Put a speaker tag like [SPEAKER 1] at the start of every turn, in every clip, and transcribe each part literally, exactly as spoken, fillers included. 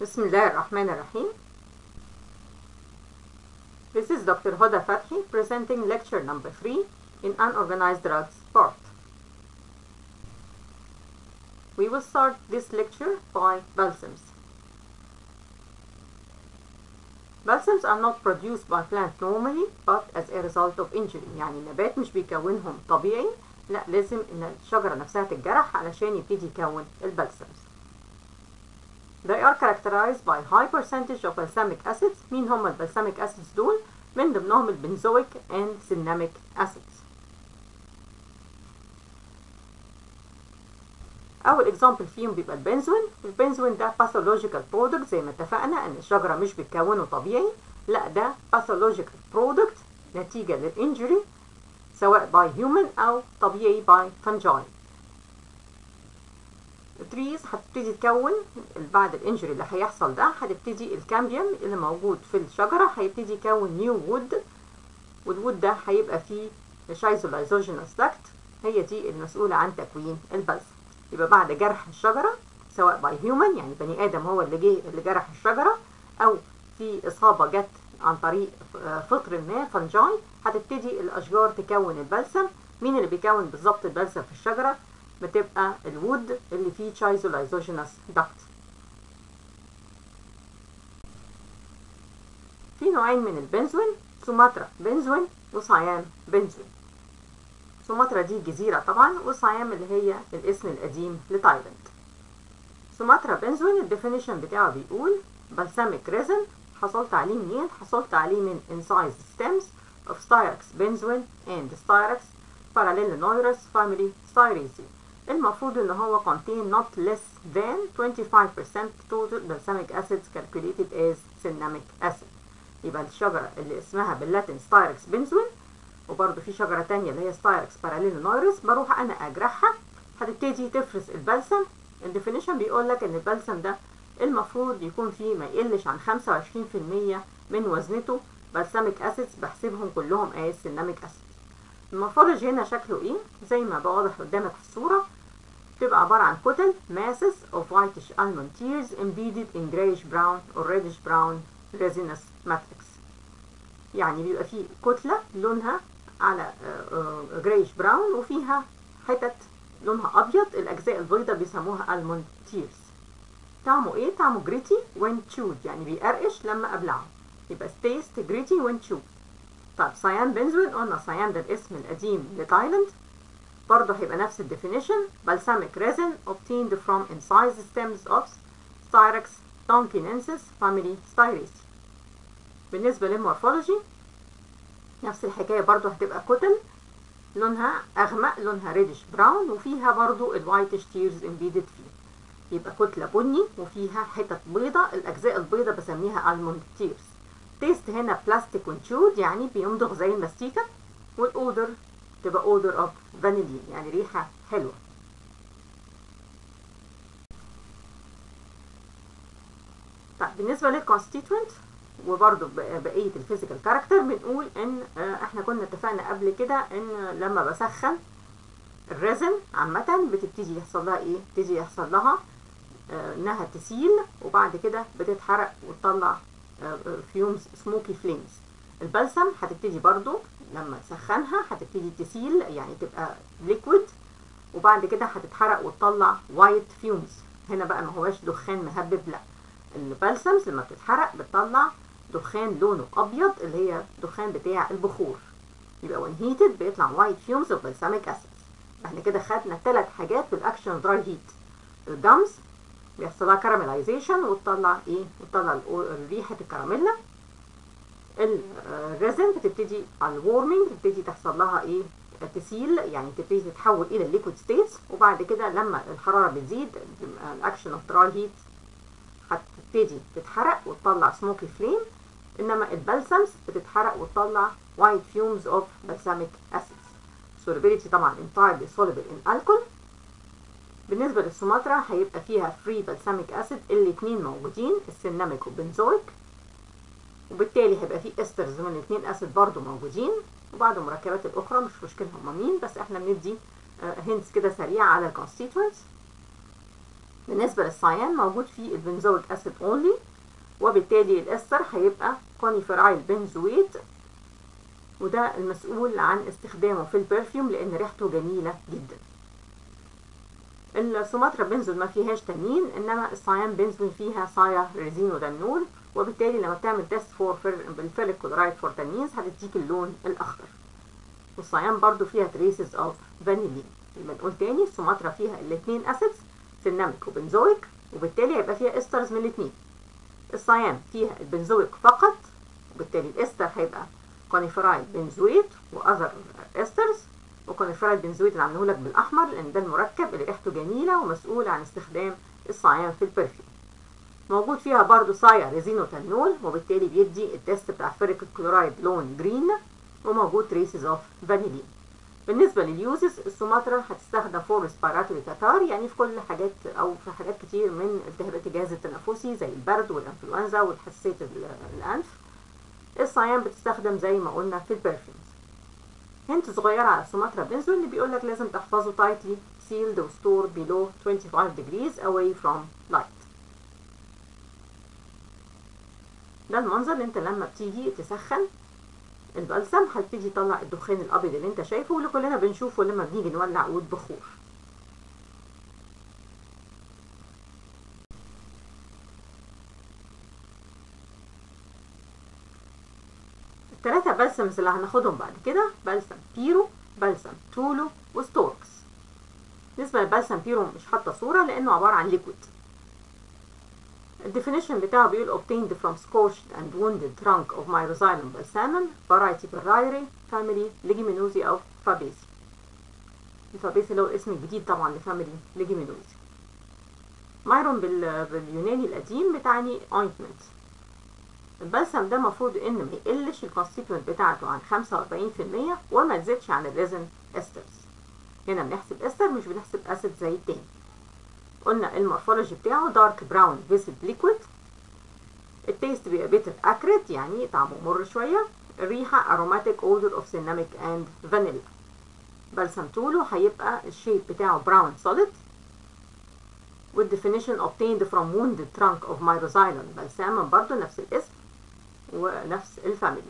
[SPEAKER 1] بسم الله الرحمن الرحيم. This is Doctor Hoda Fathi presenting lecture number three in unorganized drugs part. We will start this lecture by balsams. Balsams are not produced by plant normally but as a result of injury. يعني النبات مش بيكونهم طبيعي، لا لازم ان الشجرة نفسها تتجرح علشان يبتدي يكون البالسامز. They are characterized by high percentage of balsamic acids. مين هم البالساميك acids دول؟ من ضمنهم البنزويك and cinnamic acids. أول example فيهم بيبقى البنزوين. البنزوين ده pathological product، زي ما اتفقنا إن الشجرة مش بتكونه طبيعي، لا ده pathological product نتيجة للإنجري سواء by human أو طبيعي by fungi. التريز هتبتدي تكون بعد الانجري اللي هيحصل ده، هتبتدي الكامبيوم اللي موجود في الشجره هيبتدي يكون نيو وود، والوود ده هيبقى فيه شايزولايزوجينوس داكت، هي دي المسؤوله عن تكوين البلسم. يبقى بعد جرح الشجره سواء باي هيومن يعني بني ادم هو اللي جه اللي جرح الشجره، او في اصابه جت عن طريق فطر ما فنجاي، هتبتدي الاشجار تكون البلسم. مين اللي بيكون بالظبط البلسم في الشجره؟ بتبقى الوود اللي فيه شايزولايزوجينوس داكت. في نوعين من البنزوين، سوماترا بنزوين وصيام بنزوين. سوماترا دي جزيرة طبعا، وصيام اللي هي الاسم القديم لتايلاند. سوماترا بنزوين الديفينيشن بتاعه بيقول balsamic resin. حصلت عليه منين؟ حصلت عليه من incised stems of Styrax benzoin and Styrax parallelinoirus family Styraceae. المفروض ان هو contain not less than twenty-five percent total balsamic acids calculated as cinnamic acid. يبقى الشجرة اللي اسمها باللاتين ستايركس بنزوين، وبرضه في شجرة تانية اللي هي ستايركس باراليلونايرس، بروح انا اجرحها هتبتدي تفرز البلسم. الديفينيشن بيقول لك ان البلسم ده المفروض يكون فيه ما يقلش عن خمسة وعشرين في المية من وزنته balsamic acids، بحسبهم كلهم as cinnamic acid. المورفولوجي هنا شكله ايه؟ زي ما واضح قدامك في الصورة، بتبقى عبارة عن كتل masses of whitish almond tears embedded in grayish brown or reddish brown resinous matrix. يعني بيبقى فيه كتلة لونها على grayish brown وفيها حتت لونها أبيض، الأجزاء البيضاء بيسموها almond tears. طعمه ايه؟ طعمه gritty when chewed، يعني بيقرقش لما أبلعه، يبقى taste gritty when chewed. طيب صيان بنزوين، قلنا صيان ده الاسم القديم لتايلاند، برضه هيبقى نفس الديفينيشن balsamic resin obtained from incised stems of Styrax tonkinensis family Styraceae. بالنسبة للمورفولوجي نفس الحكاية، برضه هتبقى كتل لونها أغمق، لونها reddish brown، وفيها برضه الوايتش تيرز embedded فيه، يبقى كتلة بني وفيها حتت بيضة، الأجزاء البيضة بسميها almond tears. تيست هنا بلاستيك ونشود، يعني بيمضغ زي المستيكة، والأودر تبقى أودر أوف فانيلين، يعني ريحة حلوة. طيب بالنسبة للكونستيتوينت وبرضه بقية الفيزيكال كاركتر، بنقول إن إحنا كنا اتفقنا قبل كده إن لما بسخن الريزن عامة بتبتدي يحصل لها إيه؟ بتبتدي يحصل لها إنها تسيل، وبعد كده بتتحرق وتطلع فيومز سموكي فليمز. البلسم هتبتدي برضو لما تسخنها هتبتدي تسيل، يعني تبقى ليكويد، وبعد كده هتتحرق وتطلع وايت فيومز. هنا بقى ما هواش دخان مهبب، لا البلسمز لما بتتحرق بتطلع دخان لونه ابيض اللي هي دخان بتاع البخور، يبقى وان هيتد بيطلع وايت فيومز اوف بالساميك اسيدز. احنا كده خدنا ثلاث حاجات في الاكشن دراي هيت. الجمز بيحصل لها كاراميلايزيشن وتطلع ايه؟ وتطلع ريحه الكراميلا. الريزن بتبتدي على الورمنج بتبتدي تحصل لها ايه؟ تسيل، يعني تبتدي تتحول الى الليكويد ستيتس، وبعد كده لما الحراره بتزيد الاكشن اوف دراي هيت هتبتدي تتحرق وتطلع سموكي فليم. انما البلسمز بتتحرق وتطلع وايت فيومز اوف بالساميك اسيدز. solubility طبعا entirely soluble in alcohol. بالنسبة للسوماترا هيبقى فيها فري بالساميك اسيد، الاتنين موجودين السيناميك والبنزويك، وبالتالي هيبقى فيه استرز من الاتنين اسيد برضو موجودين، وبعض المركبات الاخرى مش مشكلة هما مين، بس احنا بندي هنتس كده سريعة على الكونستيتوينتس. بالنسبة للصيان موجود فيه البنزويك أسيد أونلي، وبالتالي الإستر هيبقى كونيفرايل بنزويت، وده المسؤول عن استخدامه في البرفيوم لأن ريحته جميلة جدا. السوماترا بنزول ما فيهاش تنين، إنما الصيان بنزول فيها صايا ريزينودانول، وبالتالي لما بتعمل تيست فور بالفيريك كلورايد فور تنينز هتديك اللون الأخضر. والصيان برضو فيها تريسز اوف فانيلين. يبقى نقول تاني السوماترا فيها الاثنين اسيدز سيناميك وبنزويك، وبالتالي هيبقى فيها استرز من الاثنين. الصيان فيها البنزويك فقط، وبالتالي الاستر هيبقى كونيفرايل بنزويت واذر استرز. وكونيفرايل بنزويت اللي عامله لك بالاحمر لان ده المركب اللي ريحته جميله ومسؤول عن استخدام الصيان في البرفيوم. موجود فيها برضو صايا ريزينوتانول، وبالتالي بيدي التست بتاع فيريك كلورايد لون جرين، وموجود تريسز اوف فانيلين. بالنسبة لليوزز السوماترا هتستخدم فور ريسبيراتوري كاتار، يعني في كل حاجات او في حاجات كتير من التهابات الجهاز التنفسي زي البرد والانفلونزا والحساسية الانف. الصيان بتستخدم زي ما قلنا في البرفيومز. هنت صغيرة على السوماترا بنزول اللي بيقول لك لازم تحفظه تايتلي sealed و stored below twenty-five degrees away from light. ده المنظر اللي انت لما بتيجي تسخن البلسم هتبتدي يطلع الدخان الابيض اللي انت شايفه واللي كلنا بنشوفه لما بنيجي نولع عود بخور. الثلاثه بلسمز اللي هناخدهم بعد كده بلسم بيرو، بلسم تولو، وستوركس. بالنسبه للبلسم بيرو مش حاطه صوره لانه عباره عن ليكويد. الديفينيشن بتاعه بيقول obtained from scorched and wounded trunk of myroxylum balsamum variety Perryaceae family Leguminosae of Fabaceae. الفابيسي اللي هو الاسم الجديد طبعا لفاميلي ليجيمينوزي. مايرون باليوناني القديم بتعني ointment. البلسم ده المفروض ان ما يقلش الكونستيتوينت بتاعته عن خمسة وأربعين في المية وما تزيدش عن الريزن استرز. هنا بنحسب استر مش بنحسب اسيد زي التاني. قلنا المورفولوجي بتاعه دارك براون فيسد ليكويد. التيست بيبقى بيتر اكريت يعني طعمه مر شويه. الريحه aromatic odor of cinnamic and vanilla. بلسم تولو هيبقى الشيب بتاعه براون سوليد. والديفينيشن obtained from wounded trunk of myroxylum balsamum برضه نفس الاسم ونفس الفاميلي.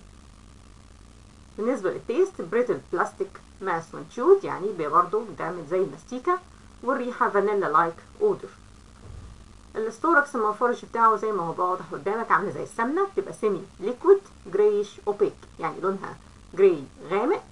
[SPEAKER 1] بالنسبه للتيست بريتل بلاستيك ماس when chewed يعني برضه بتعمل زي المستيكه. والريحه فانيلا لايك اودر. الستوركس المورفولوجي بتاعه زي ما هو واضح قدامك عامله زي السمنه، بتبقى سيمي ليكويد جريش اوبيك يعني لونها جراي غامق،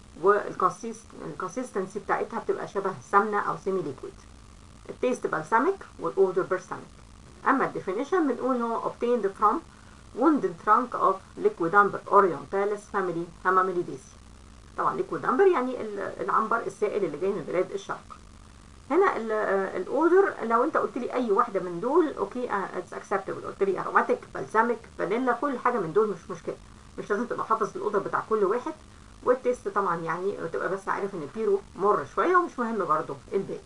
[SPEAKER 1] والكونسيستنسي بتاعتها بتبقى شبه السمنه او سيمي ليكويد. التيست بالساميك والاودر برساميك. اما الديفينيشن بنقول هو obtained from wounded trunk of liquidambar orientalis family Hamamelidaceae. طبعا liquidambar يعني العنبر السائل اللي جاي من بلاد الشرق. هنا الاودر لو انت قلت لي اي واحده من دول اوكي اتس اكسبتبل، قلت لي اروماتيك بالساميك فانيلا كل حاجه من دول مش مشكله، مش لازم تبقى حافظ الاودر بتاع كل واحد. والتيست طبعا يعني تبقى بس عارف ان البيرو مر شويه ومش مهم برضو الباقي.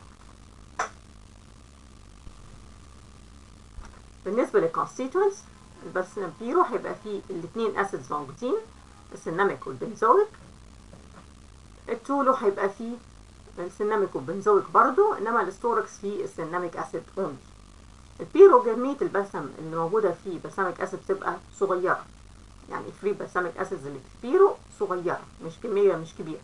[SPEAKER 1] بالنسبه للكونستيتوينتس بس البيرو هيبقى فيه الاثنين اسيدز موجودين السيناميك والبنزويك. التولو هيبقى فيه السيناميك والبنزويك برضو، انما الستوركس فيه السيناميك اسيد اونلي. البيرو كميه البلسم اللي موجوده فيه بلساميك اسيد بتبقى صغيره، يعني فري بلساميك اسيدز اللي في البيرو صغيره مش كميه مش كبيره.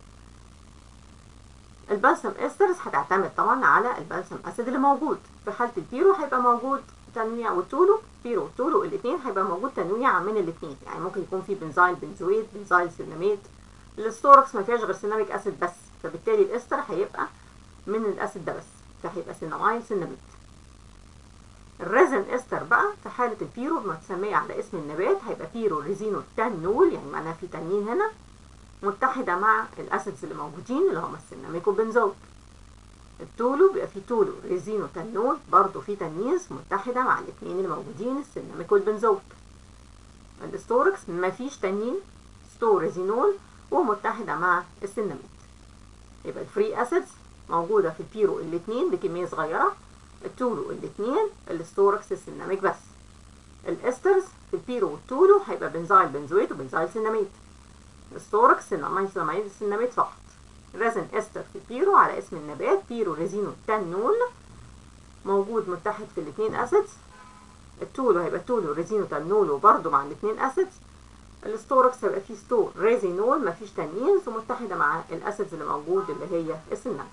[SPEAKER 1] البلسم استرز هتعتمد طبعا على البلسم اسيد اللي موجود. في حاله البيرو هيبقى موجود تنويع، والتولو بيرو والتولو الاثنين هيبقى موجود تنويع من الاثنين، يعني ممكن يكون في بنزايل بنزويت بنزايل سيناميت. الستوركس ما فيهاش غير سيناميك اسيد بس، فبالتالي الاستر هيبقى من الاسيد ده بس، فهيبقى سينامايل سيناميت. الريزن استر بقى في حاله البيرو بنسميه على اسم النبات هيبقى بيرو ريزينو تانول، يعني معناها في تانيين هنا متحده مع الاسيدز اللي موجودين اللي هم السيناميك والبنزويك. التولو بيبقى فيه تولو ريزينو تانول برضه في تانينز متحده مع الاثنين اللي موجودين السيناميك والبنزويك. الستوركس مفيش تانين ستو ريزينول ومتحده مع السيناميك. يبقى الفري اسيدز موجوده في البيرو الاثنين بكميه صغيره، التولو الاثنين، الستوركس السيناميك بس. الاسترز في البيرو والتولو هيبقى بنزايل بنزويت وبنزايل سيناميت. الستوركس سيناميل سيناميل سيناميت فقط. ريزن استر في البيرو على اسم النبات بيرو ريزينو تانول، موجود متحد في الاثنين اسيدز. التولو هيبقى تولو ريزينوتانولو برضو مع الاثنين اسيدز. الستوركس هيبقى فيه ستور ريزينول مفيش تانيينز ومتحده مع الاسيدز اللي موجود اللي هي السيناميك.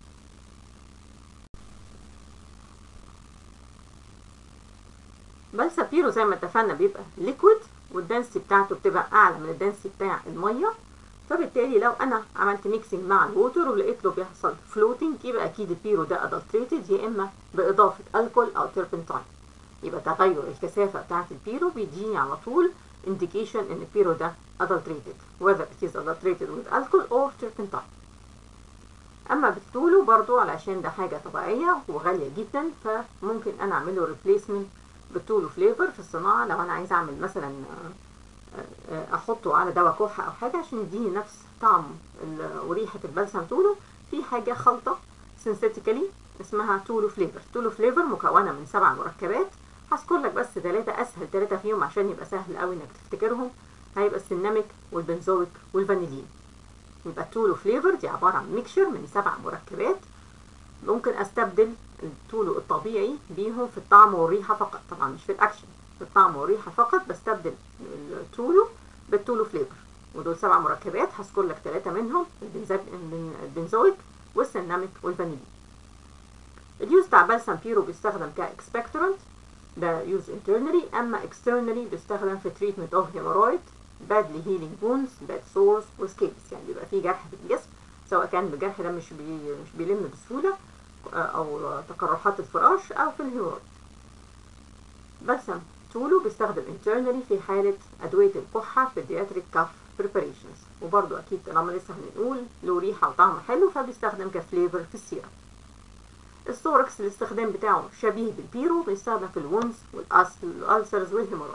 [SPEAKER 1] بلسم بيرو زي ما اتفقنا بيبقى ليكويد والدنسيتي بتاعته بتبقى اعلى من الدنسيتي بتاع الميه، فبالتالي لو انا عملت ميكسنج مع الووتر ولقيت له بيحصل فلوتنج يبقى اكيد البيرو ده ادلتريتد، يا اما باضافه الكول او تربنتاين. يبقى تغير الكثافه بتاعه البيرو بيديني على طول indication ان البيرو ده adulterated whether it is adulterated with alcohol or turpentine. اما بالتولو برضو علشان ده حاجه طبيعيه وغاليه جدا فممكن انا اعمله ريبليسمنت بالتولو فليفر في الصناعه لو انا عايزه اعمل مثلا احطه على دواء كحه او حاجه عشان يديني نفس طعم وريحه البلسم تولو. في حاجه خلطه سينثيتيكالي اسمها تولو فليفر. تولو فليفر مكونه من سبع مركبات، هذكر لك بس ثلاثه اسهل ثلاثه فيهم عشان يبقى سهل قوي انك تفتكرهم. هيبقى السيناميك والبنزويك والفانيلين. يبقى التولو فليفر دي عباره عن ميكشر من سبع مركبات، ممكن استبدل التولو الطبيعي بيهم في الطعم والريحه فقط، طبعا مش في الاكشن، في الطعم والريحه فقط بستبدل التولو بالتولو فليفر. ودول سبع مركبات هذكر لك ثلاثه منهم، البنزويك والسيناميك والفانيلين. اليوز بتاع بلسم بيرو بيستخدم كاكسبكتورنت، ده يوز internally. اما externally بيستخدم في treatment of hemorrhoid, badly healing wounds, bad sores وscabs. يعني بيبقى فيه جرح في الجسم سواء كان الجرح ده مش بي مش بيلم بسهوله او تقرحات الفراش او في الهيموررويد. بلسم تولو بيستخدم internally في حاله ادويه الكحه pediatric cough preparations، وبرده اكيد طالما لسه هنقول له ريحه وطعم حلو فبيستخدم كفليفر في السيرم. السوركس الاستخدام بتاعه شبيه بالبيرو، بيستخدم في الونز والالسرز والهيمورويد.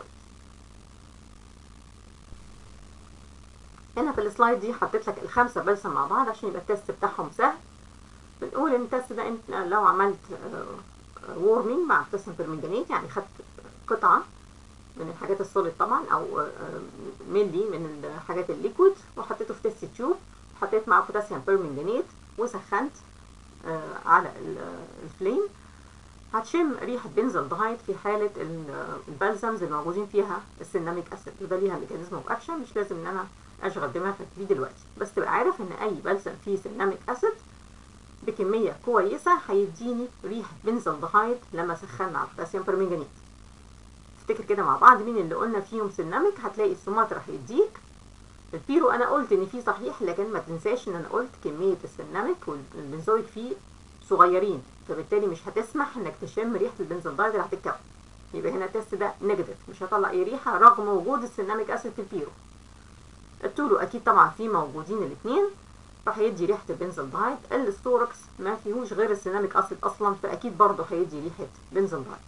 [SPEAKER 1] هنا في السلايد دي حطيت لك الخمسه بلسم مع بعض عشان يبقى التست بتاعهم سهل. بنقول ان التست ده انت لو عملت وورمينج مع بوتاسيوم بيرمنجانيت، يعني خدت قطعه من الحاجات السوليد طبعا او ملي من الحاجات الليكويد وحطيته في تيست تيوب، وحطيت معاه بوتاسيوم بيرمنجانيت وسخنت على الفليم، هتشم ريحه بنزلدهايد في حاله البلسمز الموجودين فيها السيناميك اسيد، وده ليها ميكانيزم اوف اكشن مش لازم ان انا اشغل دماغك بيه دلوقتي، بس تبقى عارف ان اي بلسم فيه سيناميك اسيد بكميه كويسه هيديني ريحه بنزلدهايد لما سخنا على بوتاسيوم بيرمنجانيت. افتكر كده مع بعض مين اللي قلنا فيهم سيناميك. هتلاقي السوماترا هيديك، البيرو انا قلت ان فيه صحيح لكن ما تنساش ان انا قلت كميه السيناميك والبنزويك فيه صغيرين، فبالتالي مش هتسمح انك تشم ريحه البنزلدايد اللي هتتكون. يبقى هنا التست ده نيجاتيف، مش هطلع اي ريحه رغم وجود السيناميك اسيد في البيرو. التولو اكيد طبعا فيه موجودين الاثنين فهيدي ريحه البنزلدايد. الستوركس ما فيهوش غير السيناميك اسيد اصلا فاكيد برضه هيدي ريحه بنزلدايد.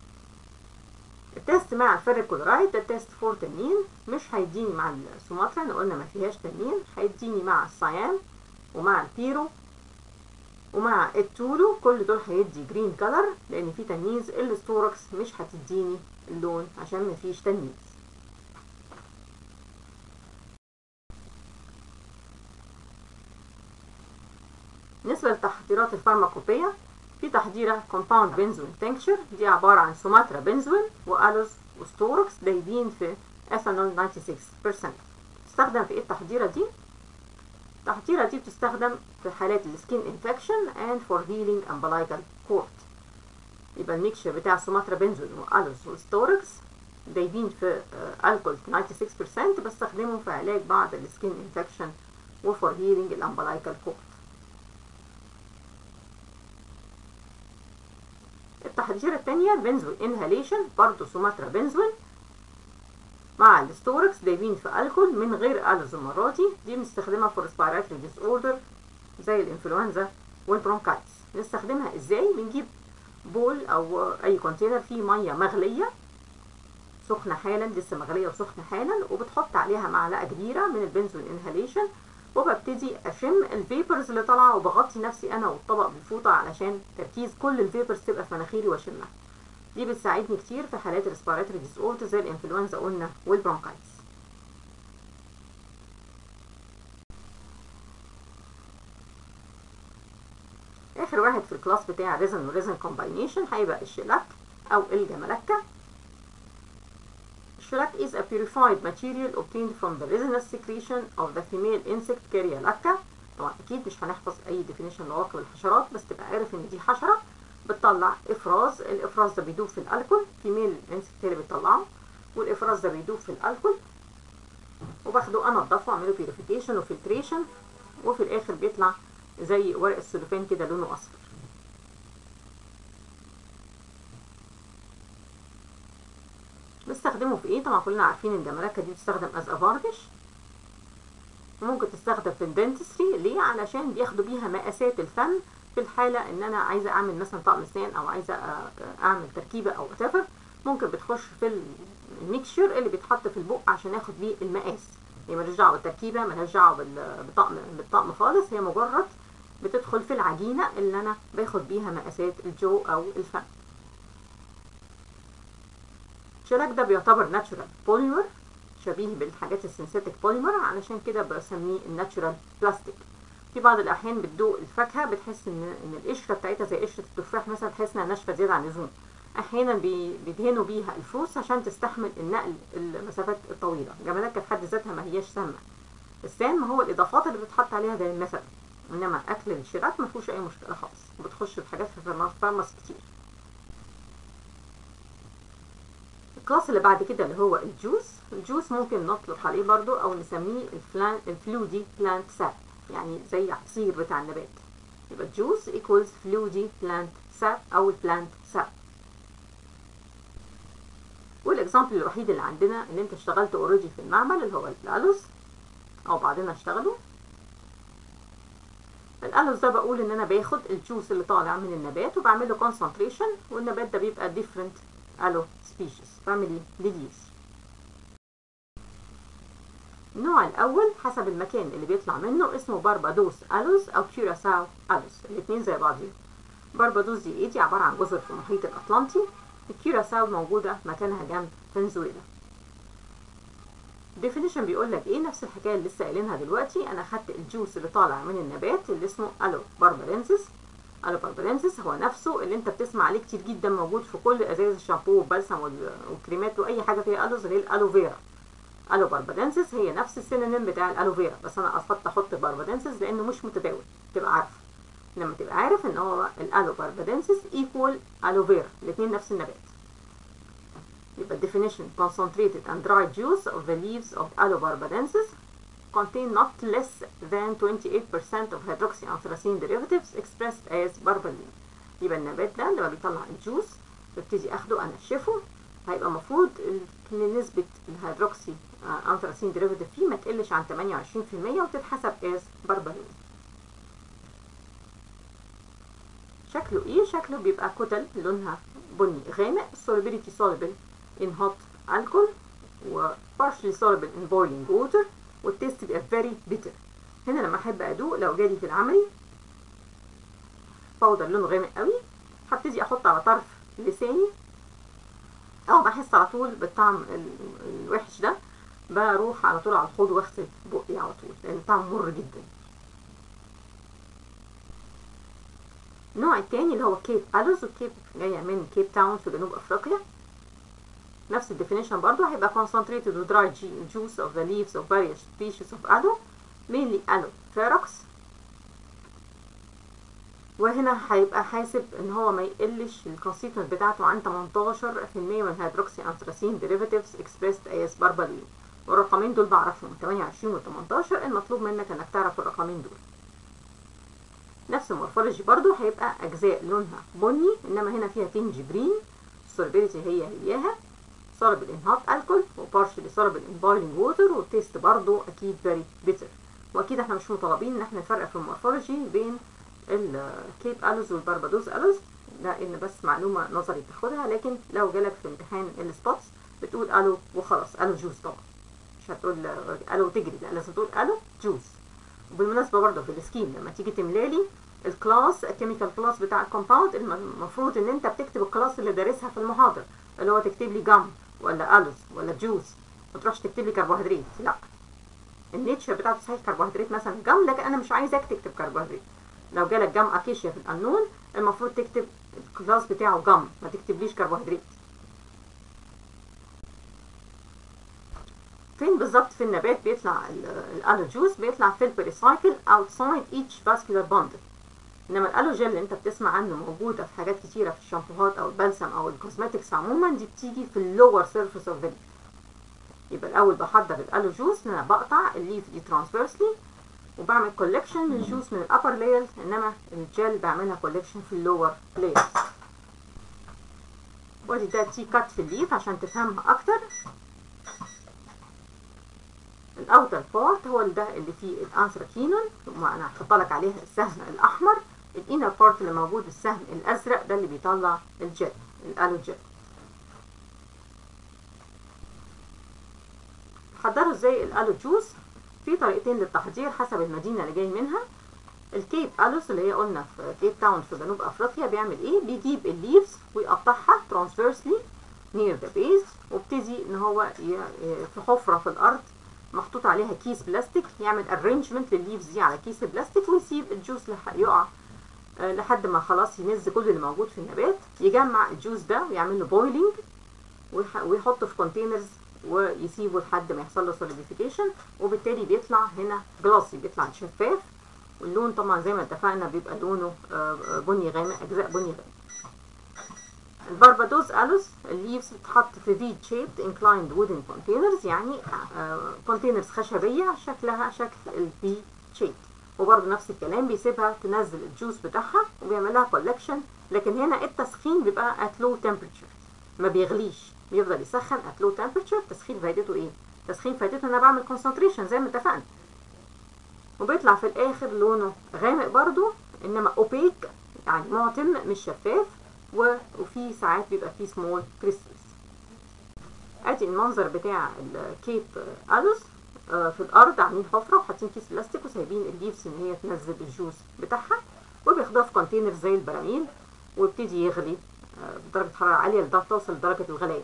[SPEAKER 1] التست مع الفيريكلورايد ده تيست فور تنين، مش هيديني مع السوماترا اللي قلنا ما فيهاش تنين، هيديني مع الصيام ومع البيرو ومع التولو، كل دول هيدي جرين كلر لان في تنينز. الستوركس مش هتديني اللون عشان ما فيش تنينز. بالنسبه للتحضيرات الفارماكوبيه في تحضيره كومباوند بنزوين تنكشر، دي عباره عن سوماترا بنزوين والوز وستوركس دايبين في ايثانول ستة وتسعين بالمية. تستخدم في ايه التحضيره دي؟ التحضيره دي بتستخدم في حالات السكين انفكشن اند فور هيلينج امبلايكال كورد. يبقى الميكشر بتاع سوماترا بنزوين والوز وستوركس دايبين في الكول تسعة وتسعين بالمية، بستخدمهم في علاج بعض السكين انفكشن وفور هيلينج الامبلايكال كورد. التحضيرة التانية بنزوين انهاليشن، برضو سوماترا بنزوين مع الستوركس دايبين في الكول من غير الوز المرة دي، دي بنستخدمها في ريسبيراتوري ديس اوردر زي الانفلونزا والبرونكايتس. نستخدمها ازاي؟ بنجيب بول او اي كونتينر فيه ميه مغليه سخنه حالا، لسه مغليه وسخنه حالا، وبتحط عليها معلقه كبيره من البنزوين انهاليشن، وببتدي اشم الفيبرز اللي طالعه وبغطي نفسي انا والطبق بالفوطه علشان تركيز كل الفيبرز تبقى في مناخيري واشمها. دي بتساعدني كتير في حالات الريسبيراتوري ديس اوردر زي الانفلونزا قلنا والبرونكايتس. اخر واحد في الكلاس بتاع ريزن وريزن كومباينيشن هيبقى الشيلاك او الجملكه. الشيلاك is a purified material obtained from the resinous secretion of the female insect Caryolacca. طبعا اكيد مش هنحفظ اي definition لعواقب الحشرات، بس تبقى عارف ان دي حشره بتطلع افراز، الافراز ده بيدوب في الالكول، فيميل انسكت هي اللي بتطلعه، والافراز ده بيدوب في الالكول، وباخده انضفه واعمله purification وفلتريشن، وفي الاخر بيطلع زي ورق السلوفان كده لونه اصفر. بستخدمه في ايه؟ طبعا كلنا عارفين ان الجملكه دي بتستخدم از افاردش، وممكن تستخدم في الدنتستري. ليه؟ علشان بياخدوا بيها مقاسات الفم في الحاله ان انا عايزه اعمل مثلا طقم اسنان او عايزه اعمل تركيبه او وات ايفر، ممكن بتخش في الميكشر اللي بيتحط في البق عشان اخد بيه المقاس. هي مالهاش دعوه بالتركيبه، مالهاش دعوه بالطقم بالطقم خالص، هي مجرد بتدخل في العجينه اللي انا باخد بيها مقاسات الجو او الفم. الشيلاك ده بيعتبر ناتشورال بوليمر، شبيه بالحاجات السينثيتك بوليمر، علشان كده بسميه الناتشورال بلاستيك. في بعض الاحيان بتدوق الفاكهه بتحس ان ان القشره بتاعتها زي قشره التفاح مثلا، تحس انها ناشفه زياده عن اللزوم. احيانا بيدهنوا بيها الفروس عشان تستحمل النقل المسافات الطويله. الجملكه في حد ذاتها ما هياش سامه، السام هو الاضافات اللي بتتحط عليها زي المثل، انما اكل الشيلاك ما فيهوش اي مشكله خالص، وبتخش في حاجات في فارماس كتير. الكلاس اللي بعد كده اللي هو الجوس. الجوس ممكن نطلق عليه برضو او نسميه الفلويدي بلانت ساب، يعني زي عصير بتاع النبات. يبقى الجوس equals فلويدي بلانت ساب او البلانت ساب. والاكزامبل الوحيد اللي عندنا اللي انت اشتغلت اوريدي في المعمل اللي هو الالوز، او بعضنا اشتغلوا. الالوز ده بقول ان انا باخد الجوس اللي طالع من النبات وبعمله كونسنتريشن، والنبات ده بيبقى different الو سبيشيز فاميلي ليليز. النوع الاول حسب المكان اللي بيطلع منه اسمه باربادوس الوز او كيوراساو الوز، الاثنين زي بعضهم. باربادوس دي ايه؟ دي عباره عن جزر في المحيط الاطلنطي. الكيوراساو موجوده مكانها جنب فنزويلا. الديفينيشن بيقول لك ايه؟ نفس الحكايه اللي لسه قايلينها دلوقتي. انا خدت الجوس اللي طالع من النبات اللي اسمه الو باربارينسيس. الو باربارينسيس هو نفسه اللي انت بتسمع عليه كتير جدا، موجود في كل ازايز الشامبو والبلسم والكريمات واي حاجه فيها الوز، اللي هي الالوفيرا. الو باربادنسس هي نفس السينونيم بتاع الالوفيرا، بس انا قصدت احط باربادنسس لانه مش متداول، تبقى عارف. لما تبقى عارف ان هو الالو باربادنسس ايكوال الوفيرا، الاثنين نفس النبات. يبقى definition concentrated and dried juice of the leaves of aloe barbadensis contain not less than twenty-eight percent of hydroxyanthracene derivatives expressed as barbaline. يبقى النبات ده لما بيطلع الجوس ببتدي اخده انشفه، هيبقى المفروض ان نسبة الهيدروكسي انثراسين ديريفيتيف فيه ما تقلش عن ثمانية وعشرين في المية وتتحسب از باربالين. شكله ايه؟ شكله بيبقى كتل لونها بني غامق، solubility soluble in hot alcohol و partially soluble in boiling water، والتيست بيبقى very bitter. هنا لما احب ادوق لو جالي في العملي باودر لونه غامق قوي، هبتدي احط على طرف لساني، او بحس على طول بالطعم الوحش ده بروح على طول على الحوض واغسل بقي على طول لان الطعم مر جدا. النوع التاني اللي هو كيب الوز، والكيب جايه من كيب تاون في جنوب افريقيا. نفس الديفينيشن برضو، هيبقى concentrated with dry juice of the leaves of various species of aloe mainly aloe ferox. وهنا هيبقى حاسب ان هو ما يقلش الكونستيتوينت بتاعته عن تمنتاشر في المية من هيدروكسي انثراسين ديريفاتيفز اكسبريسد از باربالين، والرقمين دول بعرفهم ثمانية وعشرين و تمنتاشر. المطلوب منك انك تعرف الرقمين دول. نفس المورفولوجي برضو، هيبقى اجزاء لونها بني، انما هنا فيها تنج جرين، السولبيليتي هي هياها soluble in hot alcohol و partially soluble in boiling water، والتيست برضو اكيد very bitter. واكيد احنا مش مطالبين ان احنا نفرق في المورفولوجي بين الكيب الوز والباربادوس الوز، ده ان بس معلومه نظري تاخدها، لكن لو جالك في امتحان السبوتس بتقول الو وخلاص، الو جوز طبعا، مش هتقول الو تجري، لا لازم تقول الو جوز. وبالمناسبه برضه في السكيم لما تيجي تملالي الكلاس الكيميكال كلاس بتاع الكومباوند، المفروض ان انت بتكتب الكلاس اللي دارسها في المحاضره، اللي هو تكتب لي جام ولا الوز ولا جوز، ما تروحش تكتب لي كربوهيدرات، لا. النيتشر بتاعته صحيح كربوهيدرات مثلا جام، لكن انا مش عايزاك تكتب كربوهيدرات، لو جالك جام اكيشيا في القانون المفروض تكتب الكلاس بتاعه جام، ما تكتبليش كربوهيدرات. فين بالظبط في النبات بيطلع الالو جوس؟ بيطلع في البريسايكل outside each vascular bundle. انما الالوجيل اللي انت بتسمع عنه موجوده في حاجات كتيره في الشامبوهات او البلسم او الكوزماتكس عموما، دي بتيجي في اللور سيرفيس اوف ذا ليف. يبقى الاول بحضر الالو جوس ان انا بقطع الليف دي ترانسفيرسلي وبعمل كولكشن للجوس من الابر لاير، انما الجل بعملها كولكشن في اللور لاير. ودي ده تي كات في الليف عشان تفهمها اكتر. الاوتر بارت هو ده اللي فيه الانثراكينون، وانا هحط لك عليها السهم الاحمر. الانر بارت اللي موجود السهم الازرق ده اللي بيطلع الجل، الالو جل. حضروا ازاي الالو جوس؟ في طريقتين للتحضير حسب المدينه اللي جاي منها. الكيب الوس اللي هي قلنا في كيب تاون في جنوب افريقيا بيعمل ايه؟ بيجيب الليفز ويقطعها ترانسفيرسلي نير ذا بيز، وابتدي ان هو في حفره في الارض محطوط عليها كيس بلاستيك، يعمل ارينجمنت للليفز دي على كيس البلاستيك ويسيب الجوس يقع لحد ما خلاص ينز كل اللي موجود في النبات. يجمع الجوس ده ويعمل له بويلنج ويحطه في كونتينرز ويسيبه لحد ما يحصل له سوليديفيكيشن، وبالتالي بيطلع هنا جلاسي، بيطلع شفاف. واللون طبعا زي ما اتفقنا بيبقى لونه بني غامق، اجزاء بني غامق. الباربادوس الوس الليفز بتتحط في في شيبد انكلايند وودن كونتينرز، يعني كونتينرز خشبيه شكلها شكل الفي شيب، وبرده نفس الكلام بيسيبها تنزل الجوس بتاعها وبيعملها كولكشن. لكن هنا التسخين بيبقى ات لو تمبرتشر، ما بيغليش، بيفضل يسخن ات لو تمبرتشر. التسخين فايدته ايه؟ التسخين فايدته ان انا بعمل كونسنتريشن زي ما اتفقنا، وبيطلع في الاخر لونه غامق برضو انما اوبيك، يعني معتم مش شفاف، وفي ساعات بيبقى فيه سمول كريستلز. ادي المنظر بتاع الكيب الوس في الارض، عاملين حفره وحاطين كيس بلاستيك وسايبين الليفز ان هي تنزل الجوس بتاعها، وبياخدوها في كونتينر زي البراميل ويبتدي يغلي بدرجه حراره عاليه لدرجه توصل لدرجه الغليان.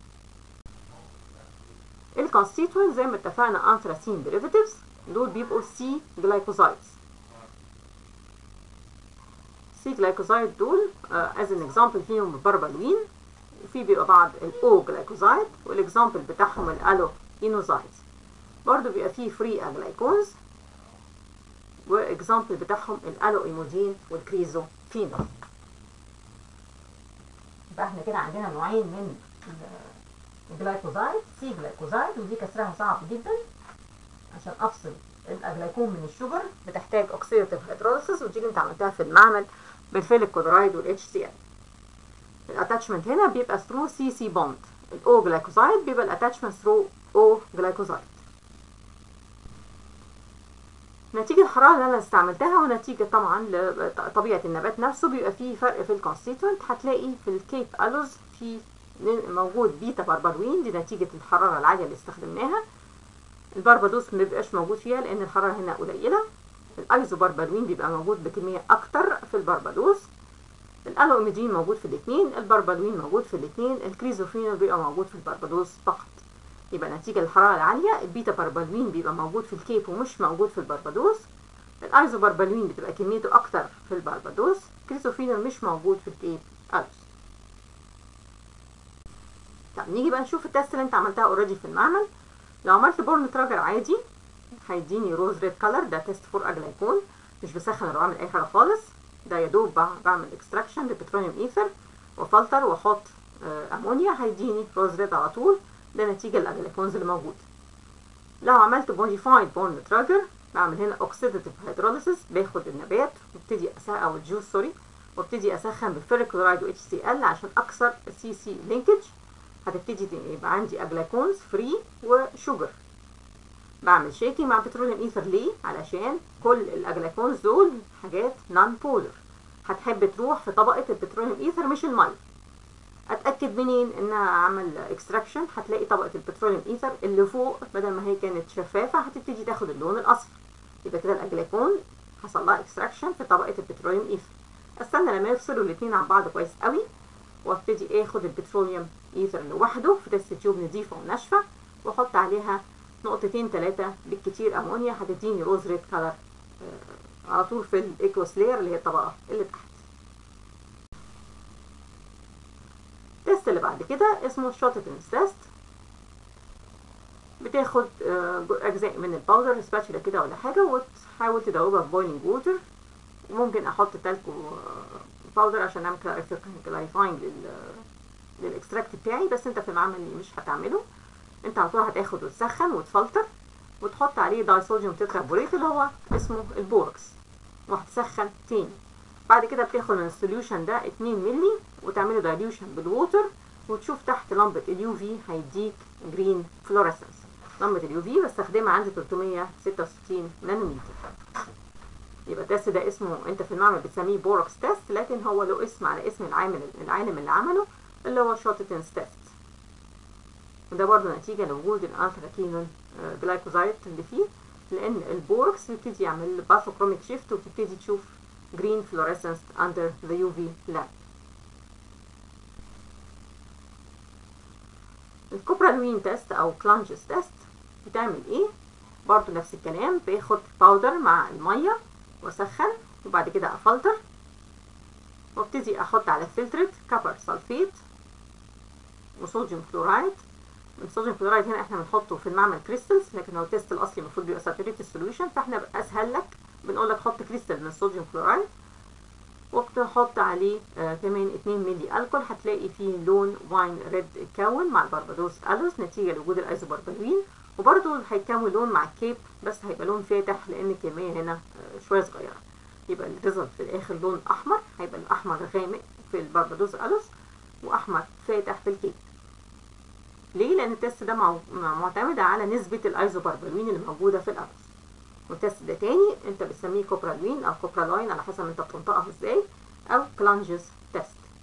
[SPEAKER 1] الكونستيتوينت زي ما اتفقنا انثراسين ديريفاتيفز، دول بيبقوا سي جلايكوزايدز. سي جلايكوزايد دول از ان اكزامبل فيهم البربلوين، وفي بيبقى بعض الاو جلايكوزايد، والاكزامبل بتاعهم الالو اينوزايدز. برضو بيبقى فيه فري اجلايكونز، واكزامبل بتاعهم الالو ايمودين والكريزو فينول. يبقى احنا كده عندنا نوعين من الجلايكوزايد، سي جلايكوزايد ودي كسرها صعب جدا عشان افصل الاجلايكون من الشجر، بتحتاج اوكسيداتيف هيدروليسيس، ودي اللي انت عملتها في المعمل بالفيليك كلورايد والاتش سي ال. الاتاتشمنت هنا بيبقى ثرو سي سي بوند. الاو جلايكوزايد بيبقى الاتاتشمنت ثرو او جلايكوزايد. نتيجة الحرارة اللي انا استعملتها ونتيجة طبعا لطبيعة النبات نفسه بيبقى فيه فرق في الكونستيتوينت. هتلاقي في الكيب الوز في موجود بيتا بربلوين، دي نتيجة الحرارة العالية اللي استخدمناها. الباربادوس ما بيبقاش موجود فيها لان الحرارة هنا قليلة. الايزو بربلوين بيبقى موجود بكمية اكتر في الباربادوس. الالو ايميدين موجود في الاثنين، البربلوين موجود في الاثنين، الكريزوفينول بيبقى موجود في الباربادوس فقط. يبقى نتيجة للحرارة العالية البيتا بربلوين بيبقى موجود في الكيب ومش موجود في الباربادوس. الايزو بربلوين بتبقى كميته اكتر في الباربادوس، كريزوفينول مش موجود في الكيب الوس. طب نيجي بقى نشوف التست اللي انت عملتها اوريدي في المعمل. لو عملت بورن تراجر عادي هيديني روز ريد كلر، ده تيست فور اجلايكون، مش بسخن ولا بعمل اي حاجه خالص، ده يا دوب بعمل اكستراكشن للبترونيوم ايثر وفلتر واحط امونيا هيديني روز ريد على طول، ده نتيجه للاجلايكونز اللي موجود. لو عملت موديفايد بورن تراجر بعمل هنا اوكسيداتيف هيدروليسيس، باخد النبات وابتدي اسخن او الجوز سوري وابتدي اسخن بالفيريك كلورايد و اتش سي ال عشان اكسر السي سي لينكج. هتبتدي يبقى عندي اجلايكونز فري وشوجر. بعمل شيكي مع بتروليوم ايثر ليه؟ علشان كل الاجلايكونز دول حاجات نون بولر، هتحب تروح في طبقه البتروليوم ايثر مش الميه. اتاكد منين انها عمل اكستراكشن؟ هتلاقي طبقه البتروليوم ايثر اللي فوق بدل ما هي كانت شفافه هتبتدي تاخد اللون الاصفر، يبقى كده الاجلايكون حصل لها اكستراكشن في طبقه البتروليوم ايثر. استنى لما يفصلوا الاثنين عن بعض كويس قوي وابتدي اخد البتروليوم ايثر لوحده في تيست تيوب نظيفه وناشفه واحط عليها نقطتين ثلاثه بالكتير امونيا، هتديني روز ريد كلر على طول في الايكوس لاير اللي هي الطبقه اللي تحت. التست اللي بعد كده اسمه شوتتنز تيست. بتاخد اجزاء من الباودر سباتشولا كده ولا حاجه وتحاول تدوبها في بويلنج ووتر، وممكن احط تلج باودر عشان اعمل كلاريفاينج للاكستراكت بتاعي، بس انت في المعمل مش هتعمله. انت على طول هتاخد وتسخن وتفلتر وتحط عليه دايصوديوم تترابوريت اللي هو اسمه البوركس، وهتسخن تاني. بعد كده بتاخد من السوليوشن ده اتنين مللي وتعمله دايليوشن بالووتر، وتشوف تحت لمبه اليو في هيديك جرين فلوريسنس. لمبه اليو في بستخدمها عندي تلتمية وستة وستين نانومتر. يبقى التست ده اسمه انت في المعمل بتسميه بوركس تيست، لكن هو له اسم على اسم العامل العالم اللي عمله اللي هو شوتتنز تيست. وده برضه نتيجه لوجود الانثراكينون جلايكوزايد اللي فيه، لان البوركس بيبتدي يعمل باثوكروميك شيفت وبتبتدي تشوف green fluorescence under the يو في lamp. الكوبرالوين تيست او كلانجز تيست بتعمل ايه؟ برضو نفس الكلام، باخد باودر مع الميه واسخن وبعد كده افلتر وابتدي احط على فلترت كبر سلفيت وصوديوم كلورايد. الصوديوم كلورايد هنا احنا بنحطه في المعمل كريستلز، لكن هو التيست الاصلي المفروض بيبقى ساتوريتد سوليوشن، فاحنا اسهل لك بنقول لك حط كريستال من الصوديوم كلورايد وبتحط عليه آه كمان اتنين مللي الكحول. هتلاقي فيه لون واين ريد اتكون مع البربادوس الوس نتيجه لوجود الايزوبربالوين، وبرده هيكون لون مع الكيب بس هيبقى لون فاتح لان الكميه هنا آه شويه صغيره. يبقى الريزلت في الاخر لون احمر، هيبقى الاحمر غامق في البربادوس الوس واحمر فاتح في الكيب. ليه؟ لان التست ده معتمد على نسبه الايزوبربالوين اللي موجوده في الالوس. والتست ده تاني انت بتسميه كوبرالوين او كوبرالاين على حسب انت بتنطقها ازاي، او كلانجز تيست.